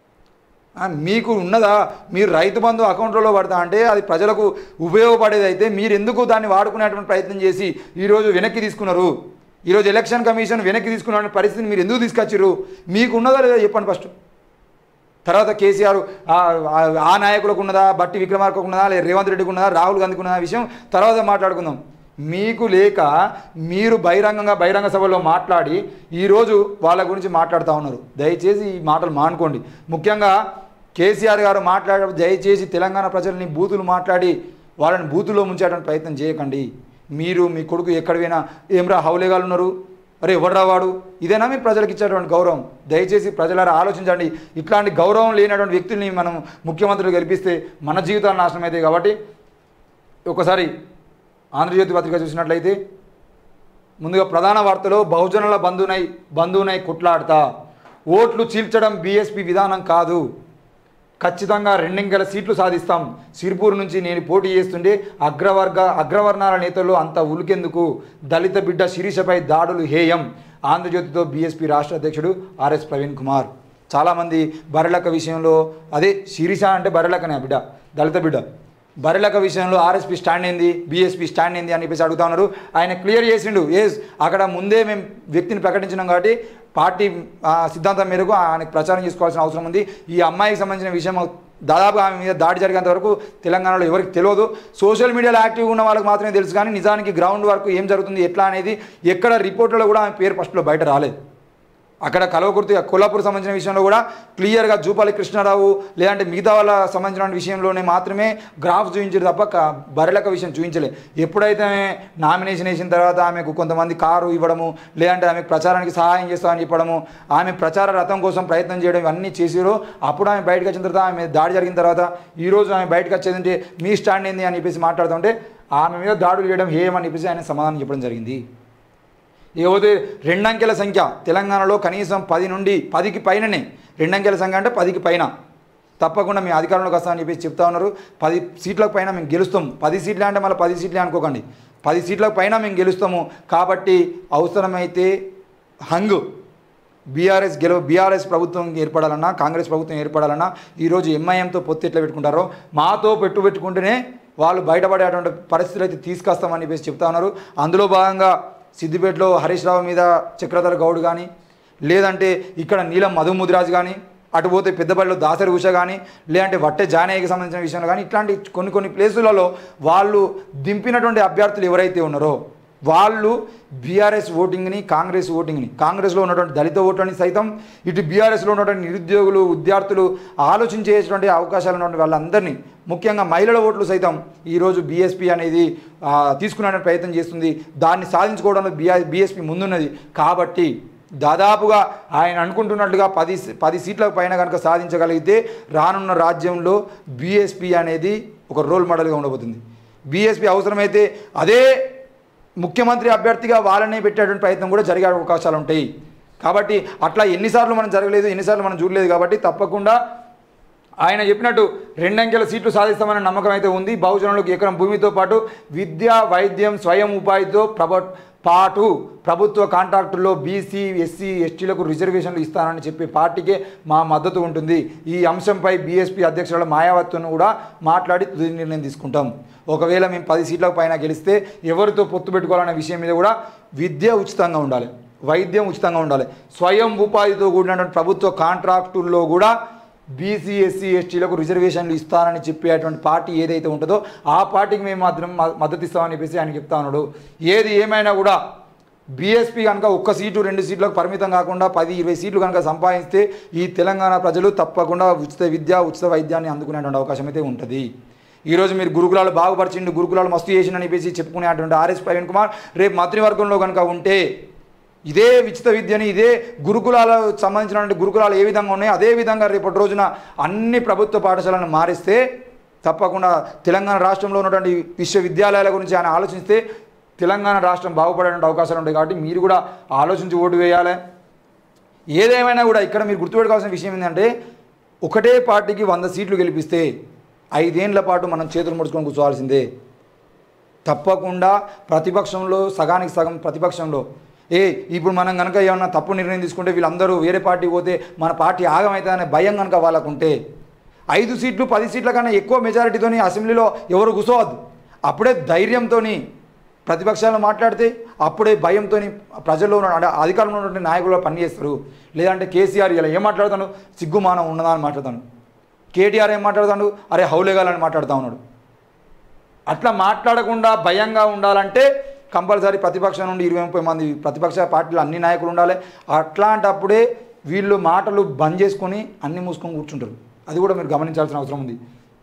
మీకు ఉన్నదా? మీరు రైతు బంధు అకౌంట్లలో పడతా అంటే అది ప్రజలకు ఉపయోగపడేది అయితే మీరు ఎందుకు దాన్ని వాడుకునేటువంటి ప్రయత్నం చేసి ఈరోజు వెనక్కి తీసుకున్నారు? ఈరోజు ఎలక్షన్ కమిషన్ వెనక్కి తీసుకున్న పరిస్థితిని మీరు ఎందుకు తీసుకొచ్చారు? మీకు ఉన్నదా లేదా చెప్పండి ఫస్ట్. తర్వాత కేసీఆర్ ఆ నాయకులకు ఉన్నదా, బట్టి విక్రమార్కకు ఉన్నదా, లేదా రేవంత్ రెడ్డికి ఉన్నదా, రాహుల్ గాంధీకి ఉన్నదా విషయం తర్వాత మాట్లాడుకుందాం. మీకు లేక మీరు బహిరంగంగా బహిరంగ సభలో మాట్లాడి ఈరోజు వాళ్ళ గురించి మాట్లాడుతూ ఉన్నారు. దయచేసి ఈ మాటలు మానుకోండి. ముఖ్యంగా కేసీఆర్ గారు మాట్లాడే దయచేసి తెలంగాణ ప్రజల్ని బూతులు మాట్లాడి వాళ్ళని బూతుల్లో ముంచేటువంటి ప్రయత్నం చేయకండి. మీరు మీ కొడుకు ఎక్కడ పోయినా ఏమ్రా హౌలేగాలు ఉన్నారు, అరే ఎవడ్రా వాడు, ఇదేనా మీరు ప్రజలకు ఇచ్చేటువంటి గౌరవం? దయచేసి ప్రజలారా ఆలోచించండి. ఇట్లాంటి గౌరవం లేనటువంటి వ్యక్తుల్ని మనం ముఖ్యమంత్రులు గెలిపిస్తే మన జీవితాలు నాశనం అవుతాయి. కాబట్టి ఒకసారి ఆంధ్రజ్యోతి పత్రిక చూసినట్లయితే ముందుగా ప్రధాన వార్తలో బహుజనుల బంధునై బంధువునై కుట్లాడతా, ఓట్లు చీల్చడం బీఎస్పీ విధానం కాదు, ఖచ్చితంగా రెండింకెల సీట్లు సాధిస్తాం, సిరిపూర్ నుంచి నేను పోటీ చేస్తుండే అగ్రవర్గ అగ్రవర్ణాల నేతల్లో అంత ఉలికెందుకు, దళిత బిడ్డ శిరీషపై దాడులు హేయం, ఆంధ్రజ్యోతితో బీఎస్పీ రాష్ట్ర అధ్యక్షుడు ఆర్ఎస్ ప్రవీణ్ కుమార్. చాలామంది బర్రెలక విషయంలో అదే శిరీష అంటే బర్రెలకనే బిడ్డ, దళిత బిడ్డ, బర్రెలక విషయంలో ఆర్ఎస్పీ స్టాండ్ ఏంది, బీఎస్పీ స్టాండ్ ఏంది అని చెప్పేసి అడుగుతా ఉన్నారు. ఆయన క్లియర్ చేసిండు, ఎస్ అక్కడ ముందే మేము వ్యక్తిని ప్రకటించినాం కాబట్టి పార్టీ సిద్ధాంతం మేరకు ఆయనకు ప్రచారం చేసుకోవాల్సిన అవసరం ఉంది. ఈ అమ్మాయికి సంబంధించిన విషయం దాదాపు ఆమె మీద దాడి జరిగేంత వరకు తెలంగాణలో ఎవరికి తెలియదు. సోషల్ మీడియాలో యాక్టివ్గా ఉన్న వాళ్ళకి మాత్రమే తెలుసు, కానీ నిజానికి గ్రౌండ్ వరకు ఏం జరుగుతుంది ఎట్లా అనేది ఎక్కడ రిపోర్టులో కూడా ఆమె పేరు ఫస్ట్లో బయట రాలేదు. అక్కడ కలవకుర్తి కొల్లాపూర్ సంబంధించిన విషయంలో కూడా క్లియర్గా జూపాలి కృష్ణారావు లేదంటే మిగతా వాళ్ళ సంబంధించిన విషయంలోనే మాత్రమే గ్రాఫ్ చూపించారు తప్ప బర్రెలక విషయం చూపించలే. ఎప్పుడైతే నామినేషన్ వేసిన తర్వాత ఆమెకు కొంతమంది కారు ఇవ్వడము లేదంటే ఆమెకు ప్రచారానికి సహాయం చేస్తామని చెప్పడము, ఆమె ప్రచార రథం కోసం ప్రయత్నం చేయడం ఇవన్నీ చేసిరో అప్పుడు ఆమె బయటకు వచ్చిన తర్వాత ఆమె దాడి జరిగిన తర్వాత ఈరోజు ఆమె బయటకు వచ్చేదంటే మీ స్టాండ్ ఏంది అని చెప్పేసి మాట్లాడుతుంటే ఆమె మీద దాడులు చేయడం హేయమని చెప్పేసి ఆయన సమాధానం చెప్పడం జరిగింది. ఇకపోతే రెండంకెల సంఖ్య తెలంగాణలో కనీసం పది నుండి పదికి పైననే, రెండంకెల సంఖ్య అంటే పదికి పైన తప్పకుండా మేము అధికారంలోకి వస్తామని చెప్పేసి చెప్తా ఉన్నారు. పది సీట్లకు పైన మేము గెలుస్తాం, పది సీట్లే అంటే మళ్ళీ పది సీట్లే అనుకోకండి, పది సీట్లకు పైన మేము గెలుస్తాము. కాబట్టి అవసరమైతే హంగ్ బీఆర్ఎస్ గెలవ బీఆర్ఎస్ ప్రభుత్వం ఏర్పడాలన్నా కాంగ్రెస్ ప్రభుత్వం ఏర్పడాలన్నా ఈరోజు ఎంఐఎంతో పొత్తు ఎట్లా పెట్టుకుంటారో మాతో పెట్టు పెట్టుకుంటేనే వాళ్ళు బయటపడేటువంటి పరిస్థితులు అయితే తీసుకొస్తామని చెప్పేసి చెప్తా ఉన్నారు. అందులో భాగంగా సిద్దిపేటలో హరీష్ రావు మీద చక్రధర్ గౌడ్ కానీ లేదంటే ఇక్కడ నీలం మధు ముదిరాజ్ కానీ అటు పోతే పెద్దపల్లిలో దాసరి ఉష కానీ లేదంటే వట్టె జానయ్యకి సంబంధించిన విషయంలో కానీ ఇట్లాంటి కొన్ని కొన్ని ప్లేసులలో వాళ్ళు దింపినటువంటి అభ్యర్థులు ఎవరైతే ఉన్నారో వాళ్ళు బీఆర్ఎస్ ఓటింగ్ని కాంగ్రెస్ ఓటింగ్ని కాంగ్రెస్లో ఉన్నటువంటి దళిత ఓట్లని సైతం ఇటు బీఆర్ఎస్లో ఉన్నటువంటి నిరుద్యోగులు విద్యార్థులు ఆలోచించేటువంటి అవకాశాలు ఉన్నటువంటి వాళ్ళందరినీ ముఖ్యంగా మహిళల ఓట్లు సైతం ఈరోజు బీఎస్పీ అనేది తీసుకునే ప్రయత్నం చేస్తుంది. దాన్ని సాధించుకోవడంలో బీఆర్ బీఎస్పీ ముందున్నది. కాబట్టి దాదాపుగా ఆయన అనుకుంటున్నట్లుగా పది పది సీట్ల పైన కనుక సాధించగలిగితే రానున్న రాజ్యంలో బీఎస్పీ అనేది ఒక రోల్ మోడల్గా ఉండబోతుంది. బీఎస్పీ అవసరమైతే అదే ముఖ్యమంత్రి అభ్యర్థిగా వాళ్ళనే పెట్టేటువంటి ప్రయత్నం కూడా జరిగే అవకాశాలు ఉంటాయి. కాబట్టి అట్లా ఎన్నిసార్లు మనం జరగలేదు, ఎన్నిసార్లు మనం చూడలేదు. కాబట్టి తప్పకుండా ఆయన చెప్పినట్టు రెండంకెల సీట్లు సాధిస్తామనే నమ్మకం అయితే ఉంది. బహుజనులకు ఎకరం భూమితో పాటు విద్య వైద్యం స్వయం ఉపాధితో ప్రభ పాటు ప్రభుత్వ కాంట్రాక్టుల్లో బీసీ ఎస్సీ ఎస్టీలకు రిజర్వేషన్లు ఇస్తానని చెప్పే పార్టీకే మా మద్దతు ఉంటుంది. ఈ అంశంపై బీఎస్పీ అధ్యక్షురాలు మాయావతిని కూడా మాట్లాడి తుది నిర్ణయం తీసుకుంటాం. ఒకవేళ మేము పది సీట్ల పైన గెలిస్తే ఎవరితో పొత్తు పెట్టుకోవాలనే విషయం మీద కూడా విద్య ఉచితంగా ఉండాలి, వైద్యం ఉచితంగా ఉండాలి, స్వయం ఉపాధితో కూడినటువంటి ప్రభుత్వ కాంట్రాక్టుల్లో కూడా బీసీ ఎస్సీ ఎస్టీలకు రిజర్వేషన్లు ఇస్తానని చెప్పేటువంటి పార్టీ ఏదైతే ఉంటుందో ఆ పార్టీకి మేము మాత్రం మద్దతు ఇస్తామని చెప్పేసి ఆయన చెప్తా ఉన్నాడు. ఏది ఏమైనా కూడా బీఎస్పీ కనుక ఒక్క సీటు రెండు సీట్లకు పరిమితం కాకుండా పది ఇరవై సీట్లు కనుక సంపాదిస్తే ఈ తెలంగాణ ప్రజలు తప్పకుండా ఉచిత విద్య ఉచిత వైద్యాన్ని అందుకునేటువంటి అవకాశం అయితే ఉంటుంది. ఈరోజు మీరు గురుకులాలు బాగుపరిచిండు, గురుకులాలు మస్తు చేసిండని చెప్పేసి చెప్పుకునేటువంటి ఆర్ఎస్ ప్రవీణ్ కుమార్ రేపు మంత్రివర్గంలో కనుక ఉంటే ఇదే ఉచిత విద్యని ఇదే గురుకులాలకు సంబంధించినటువంటి గురుకులాలు ఏ విధంగా ఉన్నాయో అదే విధంగా రేపటి రోజున అన్ని ప్రభుత్వ పాఠశాలను మారిస్తే తప్పకుండా తెలంగాణ రాష్ట్రంలో ఉన్నటువంటి విశ్వవిద్యాలయాల గురించి ఆయన ఆలోచిస్తే తెలంగాణ రాష్ట్రం బాగుపడేటువంటి అవకాశాలు ఉంటాయి. కాబట్టి మీరు కూడా ఆలోచించి ఓటు వేయాలి. ఏదేమైనా కూడా ఇక్కడ మీరు గుర్తుపెట్టుకోవాల్సిన విషయం ఏంటంటే ఒకటే పార్టీకి వంద సీట్లు గెలిపిస్తే ఐదేళ్ల పాటు మనం చేతులు ముడుచుకొని కూర్చోవాల్సిందే. తప్పకుండా ప్రతిపక్షంలో సగానికి సగం ప్రతిపక్షంలో ఏ ఇప్పుడు మనం కనుక ఏమన్నా తప్పు నిర్ణయం తీసుకుంటే వీళ్ళందరూ వేరే పార్టీ పోతే మన పార్టీ ఆగమవుతుందనే భయం కనుక వాళ్ళకుంటే ఐదు సీట్లు పది సీట్ల కన్నా ఎక్కువ మెజారిటీతోని అసెంబ్లీలో ఎవరు కూర్చోవద్దు. అప్పుడే ధైర్యంతో ప్రతిపక్షాలు మాట్లాడితే అప్పుడే భయంతో ప్రజల్లో ఉన్న అధికారంలో ఉన్నటువంటి నాయకులు పనిచేస్తారు. లేదంటే కేసీఆర్ ఇలా ఏం మాట్లాడుతాడు, సిగ్గుమానం ఉన్నదా అని మాట్లాడతాను. కేటీఆర్ ఏం మాట్లాడుతాడు, అరే హౌలేగాలని మాట్లాడుతూ ఉన్నాడు. అట్లా మాట్లాడకుండా భయంగా ఉండాలంటే కంపల్సరీ ప్రతిపక్షం నుండి ఇరవై ముప్పై మంది ప్రతిపక్ష పార్టీలు అన్ని నాయకులు ఉండాలి. అట్లాంటప్పుడే వీళ్ళు మాటలు బంద్ చేసుకొని అన్ని మూసుకొని కూర్చుంటారు. అది కూడా మీరు గమనించాల్సిన అవసరం ఉంది.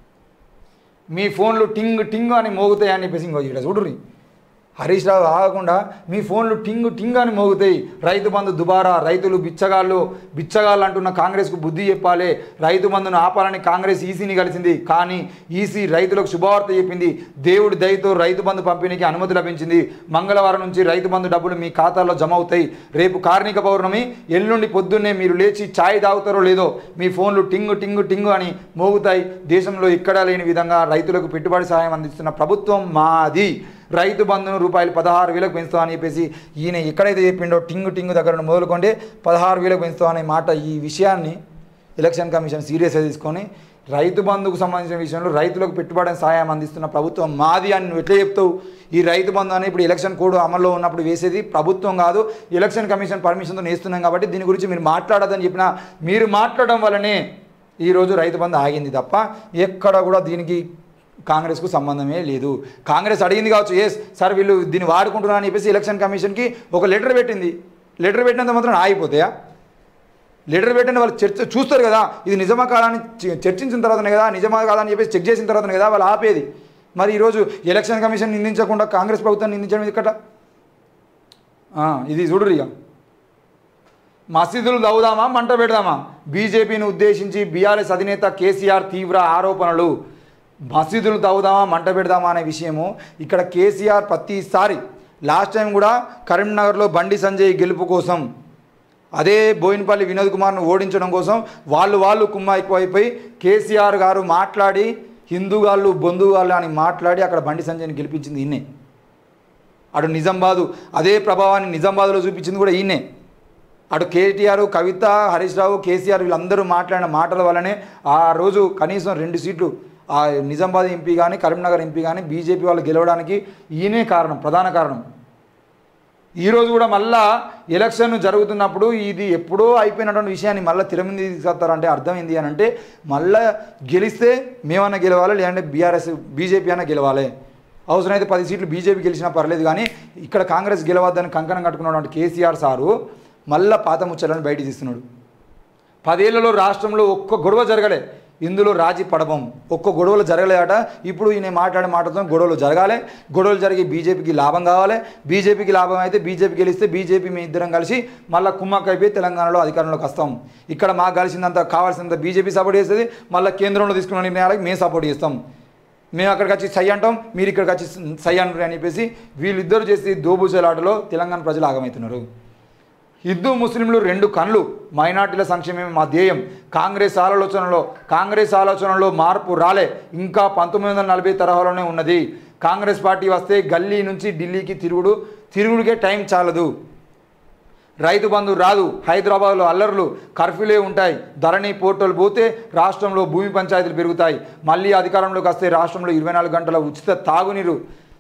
మీ ఫోన్లు టింగ్ టింగ్ అని మోగుతాయి అని చెప్పేసి ఇంకో ఇక్కడ చూడుర్రి. హరీష్ రావు ఆగకుండా మీ ఫోన్లు టింగ్ టింగ్ అని మోగుతాయి. రైతు బంధు దుబారా, రైతులు బిచ్చగాళ్ళు బిచ్చగాళ్ళు అంటున్న కాంగ్రెస్కు బుద్ధి చెప్పాలి. రైతు బంధును ఆపాలని కాంగ్రెస్ ఈసీని కలిసింది, కానీ ఈసీ రైతులకు శుభవార్త చెప్పింది. దేవుడి దయతో రైతు బంధు పంపిణీకి అనుమతి లభించింది. మంగళవారం నుంచి రైతు బంధు డబ్బులు మీ ఖాతాలో జమ అవుతాయి. రేపు కార్మిక పౌర్ణమి, ఎల్లుండి పొద్దున్నే మీరు లేచి ఛాయ్ తాగుతారో లేదో మీ ఫోన్లు టింగ్ టింగ్ టింగ్ అని మోగుతాయి. దేశంలో ఎక్కడా లేని విధంగా రైతులకు పెట్టుబడి సహాయం అందిస్తున్న ప్రభుత్వం మాది. రైతు బంధును రూపాయలు పదహారు వేలకు పెంచుతామని చెప్పేసి ఈయన ఎక్కడైతే చెప్పిండో టింగు టింగు దగ్గర మొదలుకొంటే పదహారు వేలకు పెంచుతామనే మాట, ఈ విషయాన్ని ఎలక్షన్ కమిషన్ సీరియస్గా తీసుకొని రైతు బంధుకు సంబంధించిన విషయంలో రైతులకు పెట్టుబడి సాయం అందిస్తున్న ప్రభుత్వం మాది అని నువ్వు ఎట్లా చెప్తావు? ఈ రైతు బంధు అని ఇప్పుడు ఎలక్షన్ కోడ్ అమల్లో ఉన్నప్పుడు వేసేది ప్రభుత్వం కాదు, ఎలక్షన్ కమిషన్ పర్మిషన్తో నేస్తున్నాం. కాబట్టి దీని గురించి మీరు మాట్లాడదని చెప్పినా మీరు మాట్లాడడం వల్లనే ఈరోజు రైతు బంధు ఆగింది తప్ప ఎక్కడ కూడా దీనికి కాంగ్రెస్కు సంబంధమే లేదు. కాంగ్రెస్ అడిగింది కావచ్చు, ఎస్ సార్ వీళ్ళు దీన్ని వాడుకుంటున్నారని చెప్పేసి ఎలక్షన్ కమిషన్కి ఒక లెటర్ పెట్టింది. లెటర్ పెట్టినంత మాత్రం ఆగిపోతాయా? లెటర్ పెట్టిన వాళ్ళు చర్చ చూస్తారు కదా, ఇది నిజమా కాదని చర్చించిన తర్వాతనే కదా, నిజమా కాదని చెప్పేసి చెక్ చేసిన తర్వాతనే కదా వాళ్ళు ఆపేది. మరి ఈరోజు ఎలక్షన్ కమిషన్ నిందించకుండా కాంగ్రెస్ ప్రభుత్వాన్ని నిందించడం ఇక్కడ ఇది చూడరు. ఇక మసీదులు దౌదామా మంట పెడదామా? బీజేపీని ఉద్దేశించి బీఆర్ఎస్ అధినేత కేసీఆర్ తీవ్ర ఆరోపణలు. మసీదులు తవ్వుదామా మంట పెడదామా అనే విషయము ఇక్కడ కేసీఆర్ ప్రతిసారి లాస్ట్ టైం కూడా కరీంనగర్లో బండి సంజయ్ గెలుపు కోసం అదే బోయినపల్లి వినోద్ కుమార్ను ఓడించడం కోసం వాళ్ళు వాళ్ళు కుమ్మ ఎక్కువైపోయి కేసీఆర్ గారు మాట్లాడి హిందూగాళ్ళు బొందుగాళ్ళు అని మాట్లాడి అక్కడ బండి సంజయ్ని గెలిపించింది ఈయనే. అటు నిజామాబాదు అదే ప్రభావాన్ని నిజామాబాద్లో చూపించింది కూడా ఈయనే. అటు కేటీఆర్, కవిత, హరీష్ రావు, కేసీఆర్ వీళ్ళందరూ మాట్లాడిన మాటల వల్లనే ఆ రోజు కనీసం రెండు సీట్లు ఆ నిజామాబాద్ ఎంపీ కానీ కరీంనగర్ ఎంపీ కానీ బీజేపీ వాళ్ళు గెలవడానికి ఈయనే కారణం, ప్రధాన కారణం. ఈరోజు కూడా మళ్ళా ఎలక్షన్ జరుగుతున్నప్పుడు ఇది ఎప్పుడో అయిపోయినటువంటి విషయాన్ని మళ్ళీ తిరమింది తీసుకొస్తారంటే అర్థం ఏంది అని అంటే మళ్ళీ గెలిస్తే మేమన్నా గెలవాలి, లేదంటే బీఆర్ఎస్ బీజేపీ అన్నా గెలవాలి. అవసరమైతే పది సీట్లు బీజేపీ గెలిచినా పర్లేదు, కానీ ఇక్కడ కాంగ్రెస్ గెలవద్దని కంకణం కట్టుకున్నటువంటి కేసీఆర్ సారు మళ్ళీ పాత ముచ్చలను బయట తీస్తున్నాడు. పదేళ్లలో రాష్ట్రంలో ఒక్క గొడవ జరగలే, ఇందులో రాజీ పడబం, ఒక్క గొడవలు జరగలేదట. ఇప్పుడు ఈయన మాట్లాడే మాటతో గొడవలు జరగాలి, గొడవలు జరిగి బీజేపీకి లాభం కావాలి, బీజేపీకి లాభం అయితే బీజేపీ గెలిస్తే బీజేపీ మీ ఇద్దరం కలిసి మళ్ళీ కుమ్మక్క అయిపోయి తెలంగాణలో అధికారంలోకి వస్తాం. ఇక్కడ మాకు కలిసిందంత కావాల్సినంత బీజేపీ సపోర్ట్ చేస్తుంది, మళ్ళీ కేంద్రంలో తీసుకున్న నిర్ణయాలకు మేము సపోర్ట్ చేస్తాం. మేము అక్కడికి వచ్చి సై అంటాం, మీరు ఇక్కడికి వచ్చి సై అంటారు అని చెప్పేసి వీళ్ళిద్దరూ చేసి దోబూజలాటలో తెలంగాణ ప్రజలు ఆగమవుతున్నారు. హిందూ ముస్లింలు రెండు కన్నులు, మైనార్టీల సంక్షేమమే మా ధ్యేయం. కాంగ్రెస్ ఆలోచనలో కాంగ్రెస్ ఆలోచనలో మార్పు రాలే, ఇంకా పంతొమ్మిది వందల నలభై తరహాలోనే ఉన్నది. కాంగ్రెస్ పార్టీ వస్తే గల్లీ నుంచి ఢిల్లీకి తిరుగుడు తిరుగుడికే టైం చాలదు. రైతు బంధు రాదు, హైదరాబాద్లో అల్లర్లు, కర్ఫ్యూలే ఉంటాయి, ధరణి పోర్టల్ పోతే రాష్ట్రంలో భూమి పంచాయతీలు పెరుగుతాయి, మళ్ళీ అధికారంలోకి వస్తే రాష్ట్రంలో ఇరవై నాలుగు గంటల ఉచిత తాగునీరు,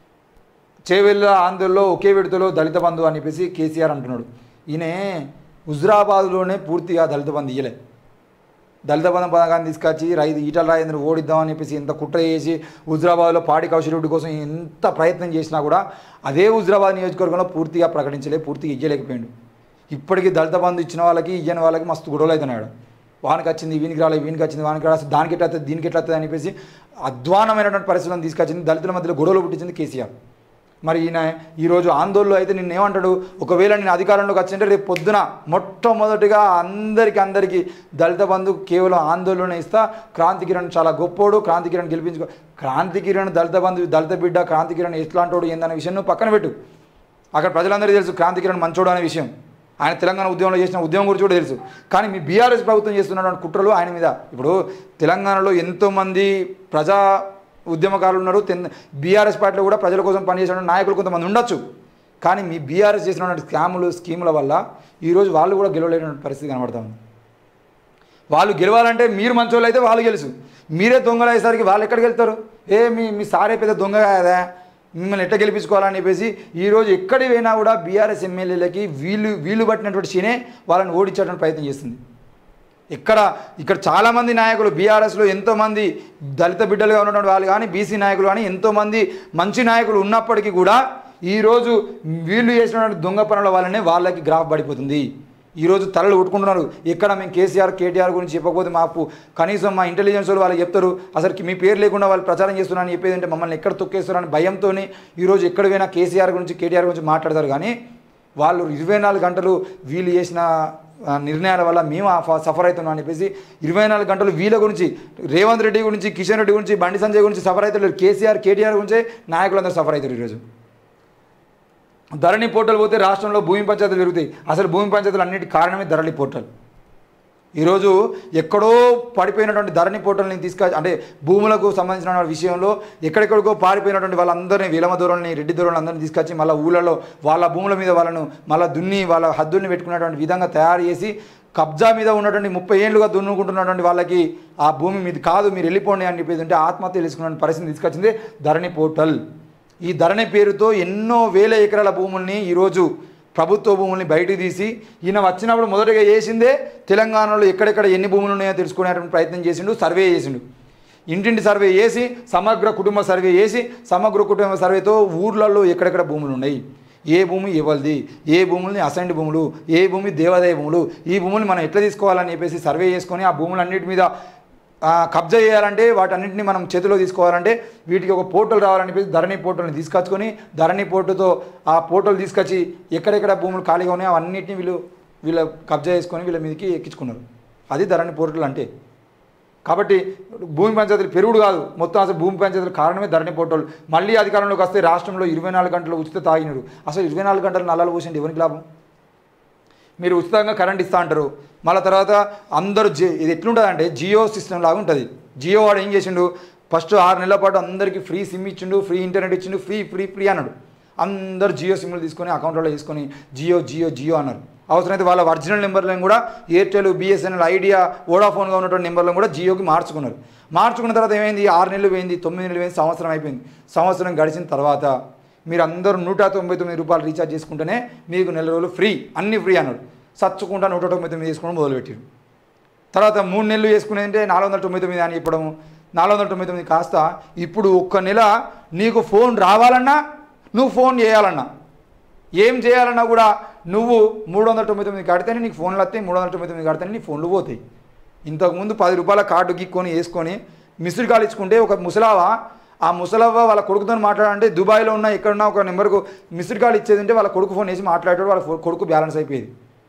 చేవెళ్ళ ఆంధ్రలో ఒకే విడతలో దళిత బంధు అని చెప్పేసి కేసీఆర్ అంటున్నాడు. ఈయన హుజరాబాద్లోనే పూర్తిగా దళిత బంధు ఇయ్యలే. దళిత బంధం పథకాన్ని తీసుకొచ్చి రైతు ఈటల రాజేంద్ర ఓడిద్దామని చెప్పేసి ఎంత కుట్ర చేసి హుజరాబాద్లో పాడి కౌశరెడ్డి కోసం ఎంత ప్రయత్నం చేసినా కూడా అదే హుజరాబాద్ నియోజకవర్గంలో పూర్తిగా ప్రకటించలే, పూర్తిగా ఇయ్యలేకపోయాడు. ఇప్పటికీ దళిత బంధు ఇచ్చిన వాళ్ళకి ఇయ్యని వాళ్ళకి మస్తు గొడవలు అవుతున్నాడు. వానికి వచ్చింది వీనికి రాలేదు, వీనికి వచ్చింది వానికి రాలేదు, దానికి ఎట్లా వస్తుంది దీనికి ఎట్లా వస్తుంది అని చెప్పేసి అధ్వానమైనటువంటి పరిస్థితులను తీసుకొచ్చింది. దళితుల మధ్యలో గొడవలు పుట్టించింది కేసీఆర్. మరి ఈయన ఈరోజు ఆందోళనలో అయితే నిన్న ఏమంటాడు, ఒకవేళ నేను అధికారంలోకి వచ్చింటే రేపు పొద్దున మొట్టమొదటిగా అందరికీ అందరికీ దళిత బంధు కేవలం ఆందోళన ఇస్తా, క్రాంతి కిరణ్ చాలా గొప్పోడు, క్రాంతి కిరణ్ గెలిపించుకో. క్రాంతి కిరణ్ దళిత బంధు దళిత బిడ్డ క్రాంతి కిరణ్ ఎట్లాంటోడు ఏందనే విషయం నువ్వు పక్కన పెట్టు. అక్కడ ప్రజలందరికీ తెలుసు క్రాంతి కిరణ్ మంచోడు అనే విషయం. ఆయన తెలంగాణ ఉద్యమంలో చేసిన ఉద్యమం గురించి కూడా తెలుసు. కానీ మీ బీఆర్ఎస్ ప్రభుత్వం చేస్తున్నటువంటి కుట్రలు ఆయన మీద. ఇప్పుడు తెలంగాణలో ఎంతోమంది ప్రజా ఉద్యమకారులు ఉన్నారు, బీఆర్ఎస్ పార్టీలో కూడా ప్రజల కోసం పనిచేసిన నాయకులు కొంతమంది ఉండొచ్చు. కానీ మీ బీఆర్ఎస్ చేసినటువంటి స్కాములు స్కీముల వల్ల ఈరోజు వాళ్ళు కూడా గెలవలేనటువంటి పరిస్థితి కనబడతా ఉంది. వాళ్ళు గెలవాలంటే మీరు మంచోళ్ళు అయితే వాళ్ళు గెలుసు, మీరే దొంగలు అయ్యేసరికి వాళ్ళు ఎక్కడికి వెళ్తారు? ఏ మీ మీ సారే పెద్ద దొంగ కదా, మిమ్మల్ని ఎట్లా గెలిపించుకోవాలని చెప్పేసి ఈరోజు ఎక్కడికి పోయినా కూడా బీఆర్ఎస్ ఎమ్మెల్యేలకి వీళ్ళు వీళ్ళు పట్టినటువంటి శనే వాళ్ళని ఓడించేటువంటి ప్రయత్నం చేస్తుంది. ఇక్కడ ఇక్కడ చాలామంది నాయకులు బీఆర్ఎస్లో ఎంతోమంది దళిత బిడ్డలుగా ఉన్నటువంటి వాళ్ళు కానీ బీసీ నాయకులు కానీ ఎంతోమంది మంచి నాయకులు ఉన్నప్పటికీ కూడా ఈరోజు వీళ్ళు చేసినటువంటి దొంగ పనుల వల్లనే వాళ్ళకి గ్రాఫ్ పడిపోతుంది. ఈరోజు తలలు కొట్టుకుంటున్నారు. ఎక్కడ మేము కేసీఆర్ కేటీఆర్ గురించి చెప్పకపోతే మాకు కనీసం మా ఇంటెలిజెన్స్ వాళ్ళు వాళ్ళకి చెప్తారు, అసలు మీ పేరు లేకుండా వాళ్ళు ప్రచారం చేస్తున్నారని చెప్పేది అంటే మమ్మల్ని ఎక్కడ తొక్కేస్తున్నారని భయంతో ఈరోజు ఎక్కడ పోయినా కేసీఆర్ గురించి కేటీఆర్ గురించి మాట్లాడతారు. కానీ వాళ్ళు ఇరవై నాలుగు గంటలు వీళ్ళు చేసిన నిర్ణయాల వల్ల మేము సఫర్ అవుతున్నాం అని చెప్పేసి ఇరవై నాలుగు గంటలు వీళ్ళ గురించి, రేవంత్ రెడ్డి గురించి, కిషన్ రెడ్డి గురించి, బండి సంజయ్ గురించి సఫర్ అవుతారు. కేసీఆర్ కేటీఆర్ గురించే నాయకులందరూ సఫర్ అవుతారు. ఈరోజు ధరణి పోర్టల్ పోతే రాష్ట్రంలో భూమి పంచాయతీలు పెరుగుతాయి. అసలు భూమి పంచాయతీలు అన్నిటి కారణమే ధరణి పోర్టల్. ఈరోజు ఎక్కడో పడిపోయినటువంటి ధరణి పోర్టల్ని తీసుకొచ్చి అంటే భూములకు సంబంధించిన విషయంలో ఎక్కడెక్కడికో పారిపోయినటువంటి వాళ్ళందరినీ విలమ దూరాలని రెడ్డి దూరాలను అందరినీ తీసుకొచ్చి మళ్ళీ ఊళ్ళలో వాళ్ళ భూముల మీద వాళ్ళను మళ్ళీ దున్ని వాళ్ళ హద్దుల్ని పెట్టుకున్నటువంటి విధంగా తయారు చేసి కబ్జా మీద ఉన్నటువంటి ముప్పై ఏళ్ళుగా దున్నుకుంటున్నటువంటి వాళ్ళకి ఆ భూమి మీద కాదు మీరు వెళ్ళిపోండి అని చెప్పేది అంటే ఆత్మహత్య చేసుకున్న పరిస్థితి తీసుకొచ్చింది ధరణి పోర్టల్. ఈ ధరణి పేరుతో ఎన్నో వేల ఎకరాల భూముల్ని ఈరోజు ప్రభుత్వ భూముల్ని బయటకు తీసి ఈయన వచ్చినప్పుడు మొదటగా చేసిందే తెలంగాణలో ఎక్కడెక్కడ ఎన్ని భూములు ఉన్నాయో తెలుసుకునేటువంటి ప్రయత్నం చేసిండు, సర్వే చేసిండు. ఇంటింటి సర్వే చేసి సమగ్ర కుటుంబ సర్వే చేసి సమగ్ర కుటుంబ సర్వేతో ఊర్లలో ఎక్కడెక్కడ భూములు ఉన్నాయి, ఏ భూమి ఇవ్వల్ది, ఏ భూముల్ని అసైన్డ్ భూములు, ఏ భూమి దేవాదాయ భూములు, ఈ భూములు మనం ఎట్లా తీసుకోవాలని చెప్పేసి సర్వే చేసుకొని ఆ భూములన్నిటి మీద కబ్జా చేయాలంటే వాటన్నింటినీ మనం చేతిలో తీసుకోవాలంటే వీటికి ఒక పోర్టల్ రావాలని చెప్పేసి ధరణి పోర్టల్ని తీసుకొచ్చుకొని ధరణి పోర్టుతో ఆ పోర్టల్ తీసుకొచ్చి ఎక్కడెక్కడ భూములు ఖాళీగా ఉన్నాయో అవన్నింటినీ వీళ్ళు వీళ్ళ కబ్జా చేసుకొని వీళ్ళ మీదకి ఎక్కించుకున్నారు. అది ధరణి పోర్టల్ అంటే. కాబట్టి భూమి పంచాయతీలు పెరుగుడు కాదు, మొత్తం అసలు భూమి పంచాయతీల కారణమే ధరణి పోర్టల్. మళ్ళీ అధికారంలోకి వస్తే రాష్ట్రంలో ఇరవై నాలుగు గంటలు ఉచిత తాగినాడు. అసలు ఇరవై నాలుగు గంటలు నల్లాలు పోసిండి ఎవరికి లాభం? మీరు ఉచితంగా కరెంట్ ఇస్తా అంటారు, మళ్ళీ తర్వాత అందరూ జి ఇది ఎట్లుంటుంది అంటే జియో సిస్టమ్ లాగా ఉంటుంది. జియో వాడు ఏం చేసిండు, ఫస్ట్ ఆరు నెలల పాటు అందరికీ ఫ్రీ సిమ్ ఇచ్చిండు, ఫ్రీ ఇంటర్నెట్ ఇచ్చిండు, ఫ్రీ ఫ్రీ ఫ్రీ అన్నాడు. అందరూ జియో సిమ్లు తీసుకొని అకౌంట్లో తీసుకొని జియో జియో జియో అన్నారు. అవసరమైతే వాళ్ళ ఒరిజినల్ నెంబర్లను కూడా ఎయిర్టెల్, బిఎస్ఎన్ఎల్, ఐడియా, వోడాఫోన్గా ఉన్నటువంటి నెంబర్లను కూడా జియోకి మార్చుకున్నారు. మార్చుకున్న తర్వాత ఏమైంది, ఆరు నెలలు పోయింది, తొమ్మిది నెలలు పోయింది, సంవత్సరం అయిపోయింది. సంవత్సరం గడిచిన తర్వాత మీరు అందరూ నూట తొంభై తొమ్మిది రూపాయలు రీఛార్జ్ చేసుకుంటేనే మీకు నెల రోజులు ఫ్రీ, అన్నీ ఫ్రీ అన్నాడు. సచ్చుకుంటా నూట తొంభై తొమ్మిది చేసుకోవడం మొదలుపెట్టారు. తర్వాత మూడు నెలలు వేసుకునేదంటే నాలుగు వందల తొంభై తొమ్మిది అని చెప్పడము, నాలుగు వందల తొంభై తొమ్మిది కాస్త ఇప్పుడు ఒక్క నెల నీకు ఫోన్ రావాలన్నా నువ్వు ఫోన్ చేయాలన్నా ఏం చేయాలన్నా కూడా నువ్వు మూడు వందల తొంభై తొమ్మిది కడితేనే నీకు ఫోన్లు వస్తాయి, మూడు వందల తొంభై తొమ్మిది కడితేనే నీ ఫోన్లు పోతాయి. ఇంతకుముందు పది రూపాయల కార్డు గీక్కొని వేసుకొని మిస్డ్ కాల్ ఇచ్చుకుంటే ఒక ముసలావా ఆ ముసలవ్వ వాళ్ళ కొడుకుతో మాట్లాడాలంటే దుబాయ్లో ఉన్న ఎక్కడున్నా ఒక నెంబర్కు మిస్డ్ కాల్ ఇచ్చేది ఉంటే వాళ్ళ కొడుకు ఫోన్ వేసి మాట్లాడాడు, వాళ్ళ కొడుకు బ్యాలెన్స్ అయిపోయేది.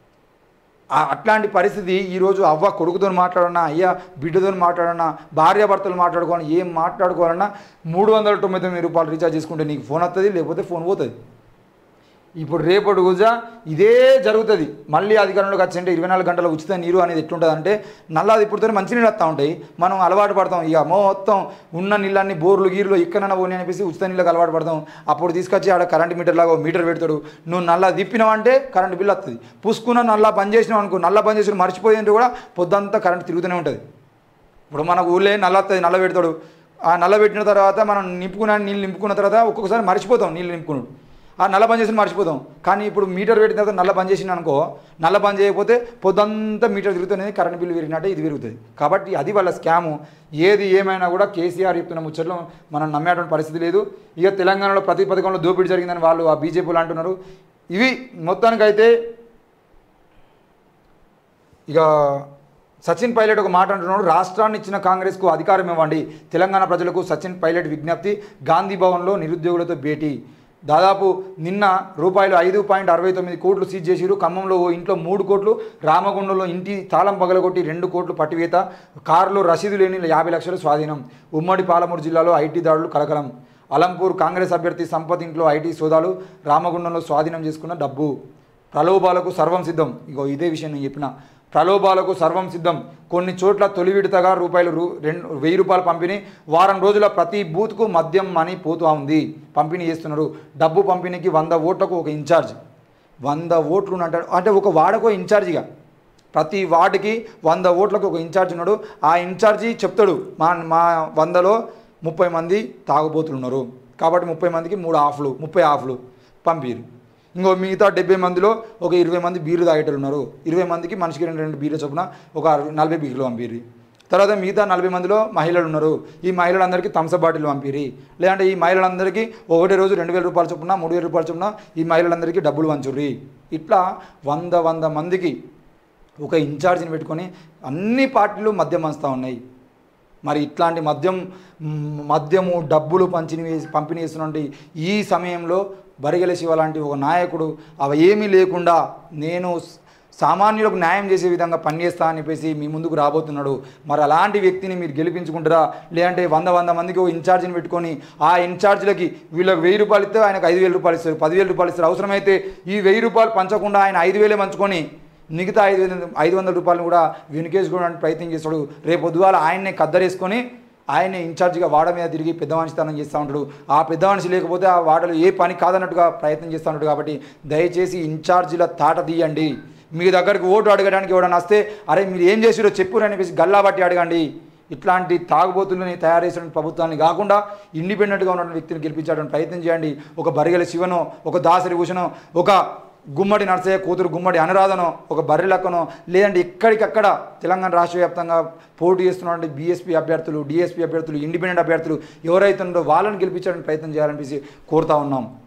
అట్లాంటి పరిస్థితి ఈరోజు అవ్వ కొడుకుతో మాట్లాడన్నా, అయ్యా బిడ్డతో మాట్లాడన్నా, భార్యాభర్తలు మాట్లాడుకోవాలన్నా, ఏం మాట్లాడుకోవాలన్నా మూడు వందల తొంభై తొమ్మిది రూపాయలు రీఛార్జ్ చేసుకుంటే నీకు ఫోన్ వస్తుంది, లేకపోతే ఫోన్ పోతుంది. ఇప్పుడు రేపటి రోజా ఇదే జరుగుతుంది. మళ్ళీ అధికారంలోకి వచ్చింటే ఇరవై నాలుగు గంటల ఉచిత నీరు అనేది ఎట్లుంటుంది అంటే నల్లాది ఇప్పుడుతో మంచి నీళ్ళు వస్తూ ఉంటాయి. మనం అలవాటు పడతాం, ఇక మొత్తం ఉన్న నీళ్ళన్ని బోర్లు గీర్లు ఎక్కడన్నా పోనీ అనిపిస్తే ఉచిత నీళ్ళకి అలవాటు పడతాం. అప్పుడు తీసుకొచ్చి ఆడ కరెంట్ మీటర్ లాగా మీటర్ పెడతాడు. నువ్వు నల్లా తిప్పినావంటే కరెంట్ బిల్ వస్తుంది. పుసుకున్న నల్లా బంద్ చేసినావు అనుకో, నల్లా బంద్ చేసి మర్చిపోయింటే కూడా పొద్దంతా కరెంట్ తిరుగుతూనే ఉంటుంది. ఇప్పుడు మనకు ఊళ్ళే నల్ల వస్తుంది, నల్ల పెడతాడు. ఆ నల్ల పెట్టిన తర్వాత మనం నింపుకున్న నీళ్ళు నింపుకున్న తర్వాత ఒక్కొక్కసారి మర్చిపోతాం నీళ్ళు నింపుకున్నాడు. ఆ నల్ల బంద్ చేసి మర్చిపోతాం. కానీ ఇప్పుడు మీటర్ పెట్టిన తర్వాత నల్ల బంద్ చేసిన అనుకో, నల్ల బంద్ చేయకపోతే పొద్దంతా మీటర్ తిరుగుతుంది, కరెంట్ బిల్లు పెరిగినట్టే ఇది పెరుగుతుంది. కాబట్టి అది వాళ్ళ స్కాము. ఏది ఏమైనా కూడా కేసీఆర్ చెప్తున్న ముచ్చట్లు మనం నమ్మేటువంటి పరిస్థితి లేదు. ఇక తెలంగాణలో ప్రతి పథకంలో దోపిడీ జరిగిందని వాళ్ళు ఆ బీజేపీలు అంటున్నారు. ఇవి మొత్తానికైతే ఇక సచిన్ పైలట్ ఒక మాట అంటున్నాడు, రాష్ట్రాన్ని ఇచ్చిన కాంగ్రెస్కు అధికారం ఇవ్వండి. తెలంగాణ ప్రజలకు సచిన్ పైలట్ విజ్ఞప్తి. గాంధీ భవన్లో నిరుద్యోగులతో భేటీ. దాదాపు నిన్న రూపాయలు ఐదు పాయింట్ అరవై తొమ్మిది కోట్లు సీజ్ చేసిరు. ఖమ్మంలో ఓ ఇంట్లో మూడు కోట్లు, రామగుండంలో ఇంటి తాళం పగలగొట్టి రెండు కోట్లు పట్టివేత, కారులో రసీదు లేని యాభై లక్షలు స్వాధీనం. ఉమ్మడి పాలమూరు జిల్లాలో ఐటీ దాడులు కలకలం. అలంపూర్ కాంగ్రెస్ అభ్యర్థి సంపత్ ఇంట్లో ఐటీ సోదాలు, రామగుండంలో స్వాధీనం చేసుకున్న డబ్బు. ప్రలోభాలకు సర్వం సిద్ధం. ఇగో ఇదే విషయం నేను చెప్పిన, ప్రలోభాలకు సర్వం సిద్ధం. కొన్ని చోట్ల తొలి విడతగా రూపాయలు రూ రెండు వెయ్యి రూపాయలు పంపిణీ. వారం రోజుల ప్రతి బూత్కు మద్యం మనీ పోతూ ఉంది, పంపిణీ చేస్తున్నారు. డబ్బు పంపిణీకి వంద ఓట్లకు ఒక ఇన్ఛార్జ్. వంద ఓట్లు అంటాడు అంటే ఒక వార్డుకు ఇన్ఛార్జిగా, ప్రతి వార్డుకి వంద ఓట్లకు ఒక ఇన్ఛార్జ్ ఉన్నాడు. ఆ ఇన్ఛార్జి చెప్తాడు, మా మా వందలో ముప్పై మంది తాగుబోతులు ఉన్నారు కాబట్టి ముప్పై మందికి మూడు ఆఫ్లు, ముప్పై ఆఫ్లు పంపిరు. ఇంకో మిగతా డెబ్బై మందిలో ఒక ఇరవై మంది బీర్లు తాగేటలు ఉన్నారు. ఇరవై మందికి మనిషికి రెండు రెండు బీర్లు చొప్పున ఒక నలభై బీర్లు పంపిరి. తర్వాత మిగతా నలభై మందిలో మహిళలు ఉన్నారు. ఈ మహిళలందరికీ థమ్సప్ బాటిల్ పంపిరి. లేదంటే ఈ మహిళలందరికీ ఒకటే రోజు రెండు వేల రూపాయల చొప్పున మూడు వేల రూపాయల చొప్పున ఈ మహిళలందరికీ డబ్బులు పంచుర్రి. ఇట్లా వంద వంద మందికి ఒక ఇన్ఛార్జిని పెట్టుకొని అన్ని పార్టీలు మద్యం పంచుతూ ఉన్నాయి. మరి ఇట్లాంటి మద్యం మద్యము డబ్బులు పంపిణీ పంపిణీ చేస్తున్నటువంటి ఈ సమయంలో బరిగెల శివ లాంటి ఒక నాయకుడు అవి ఏమీ లేకుండా నేను సామాన్యులకు న్యాయం చేసే విధంగా పనిచేస్తా అని చెప్పేసి మీ ముందుకు రాబోతున్నాడు. మరి అలాంటి వ్యక్తిని మీరు గెలిపించుకుంటారా, లేదంటే వంద వంద మందికి ఒక ఇన్ఛార్జిని పెట్టుకొని ఆ ఇన్ఛార్జీలకి వీళ్ళకి వెయ్యి రూపాయలు ఇస్తే ఆయనకు ఐదు వేల రూపాయలు ఇస్తారు, పదివేల రూపాయలు ఇస్తారు. అవసరమైతే ఈ వెయ్యి రూపాయలు పంచకుండా ఆయన ఐదు వేలే పంచుకొని మిగతా ఐదు వేల ఐదు వందల రూపాయలు కూడా వెనుకేసుకోవడానికి ప్రయత్నం చేస్తాడు. రేపు పొద్దుగాల ఆయన్నే కద్దరేసుకొని ఆయనే ఇన్ఛార్జిగా వాడ మీద తిరిగి పెద్ద మనిషితనం చేస్తూ ఉంటాడు. ఆ పెద్ద మనిషి లేకపోతే ఆ వాడలు ఏ పని కాదన్నట్టుగా ప్రయత్నం చేస్తూ ఉంటాడు. కాబట్టి దయచేసి ఇన్ఛార్జీల తాట తీయండి. మీ దగ్గరికి ఓటు అడగడానికి ఎవడన్నా వస్తే అరే మీరు ఏం చేసిరో చెప్పురు అని చెప్పేసి గల్లా బట్టి అడగండి. ఇట్లాంటి తాగుబోతులని తయారు చేసిన ప్రభుత్వాన్ని కాకుండా ఇండిపెండెంట్గా ఉన్న వ్యక్తిని గెలిపించడానికి ప్రయత్నం చేయండి. ఒక బరిగెల శివనో, ఒక దాసరి భూషణో, ఒక గుమ్మడి నర్సయ్య కూతురు గుమ్మడి అనురాధనో, ఒక బర్రె లక్కనో, లేదంటే ఎక్కడికక్కడ తెలంగాణ రాష్ట్ర వ్యాప్తంగా పోటీ చేస్తున్నటువంటి బీఎస్పీ అభ్యర్థులు, డిఎస్పీ అభ్యర్థులు, ఇండిపెండెంట్ అభ్యర్థులు ఎవరైతే ఉన్నారో వాళ్ళని గెలిపించడానికి ప్రయత్నం చేయాలనిపించి కోరుతా ఉన్నాం.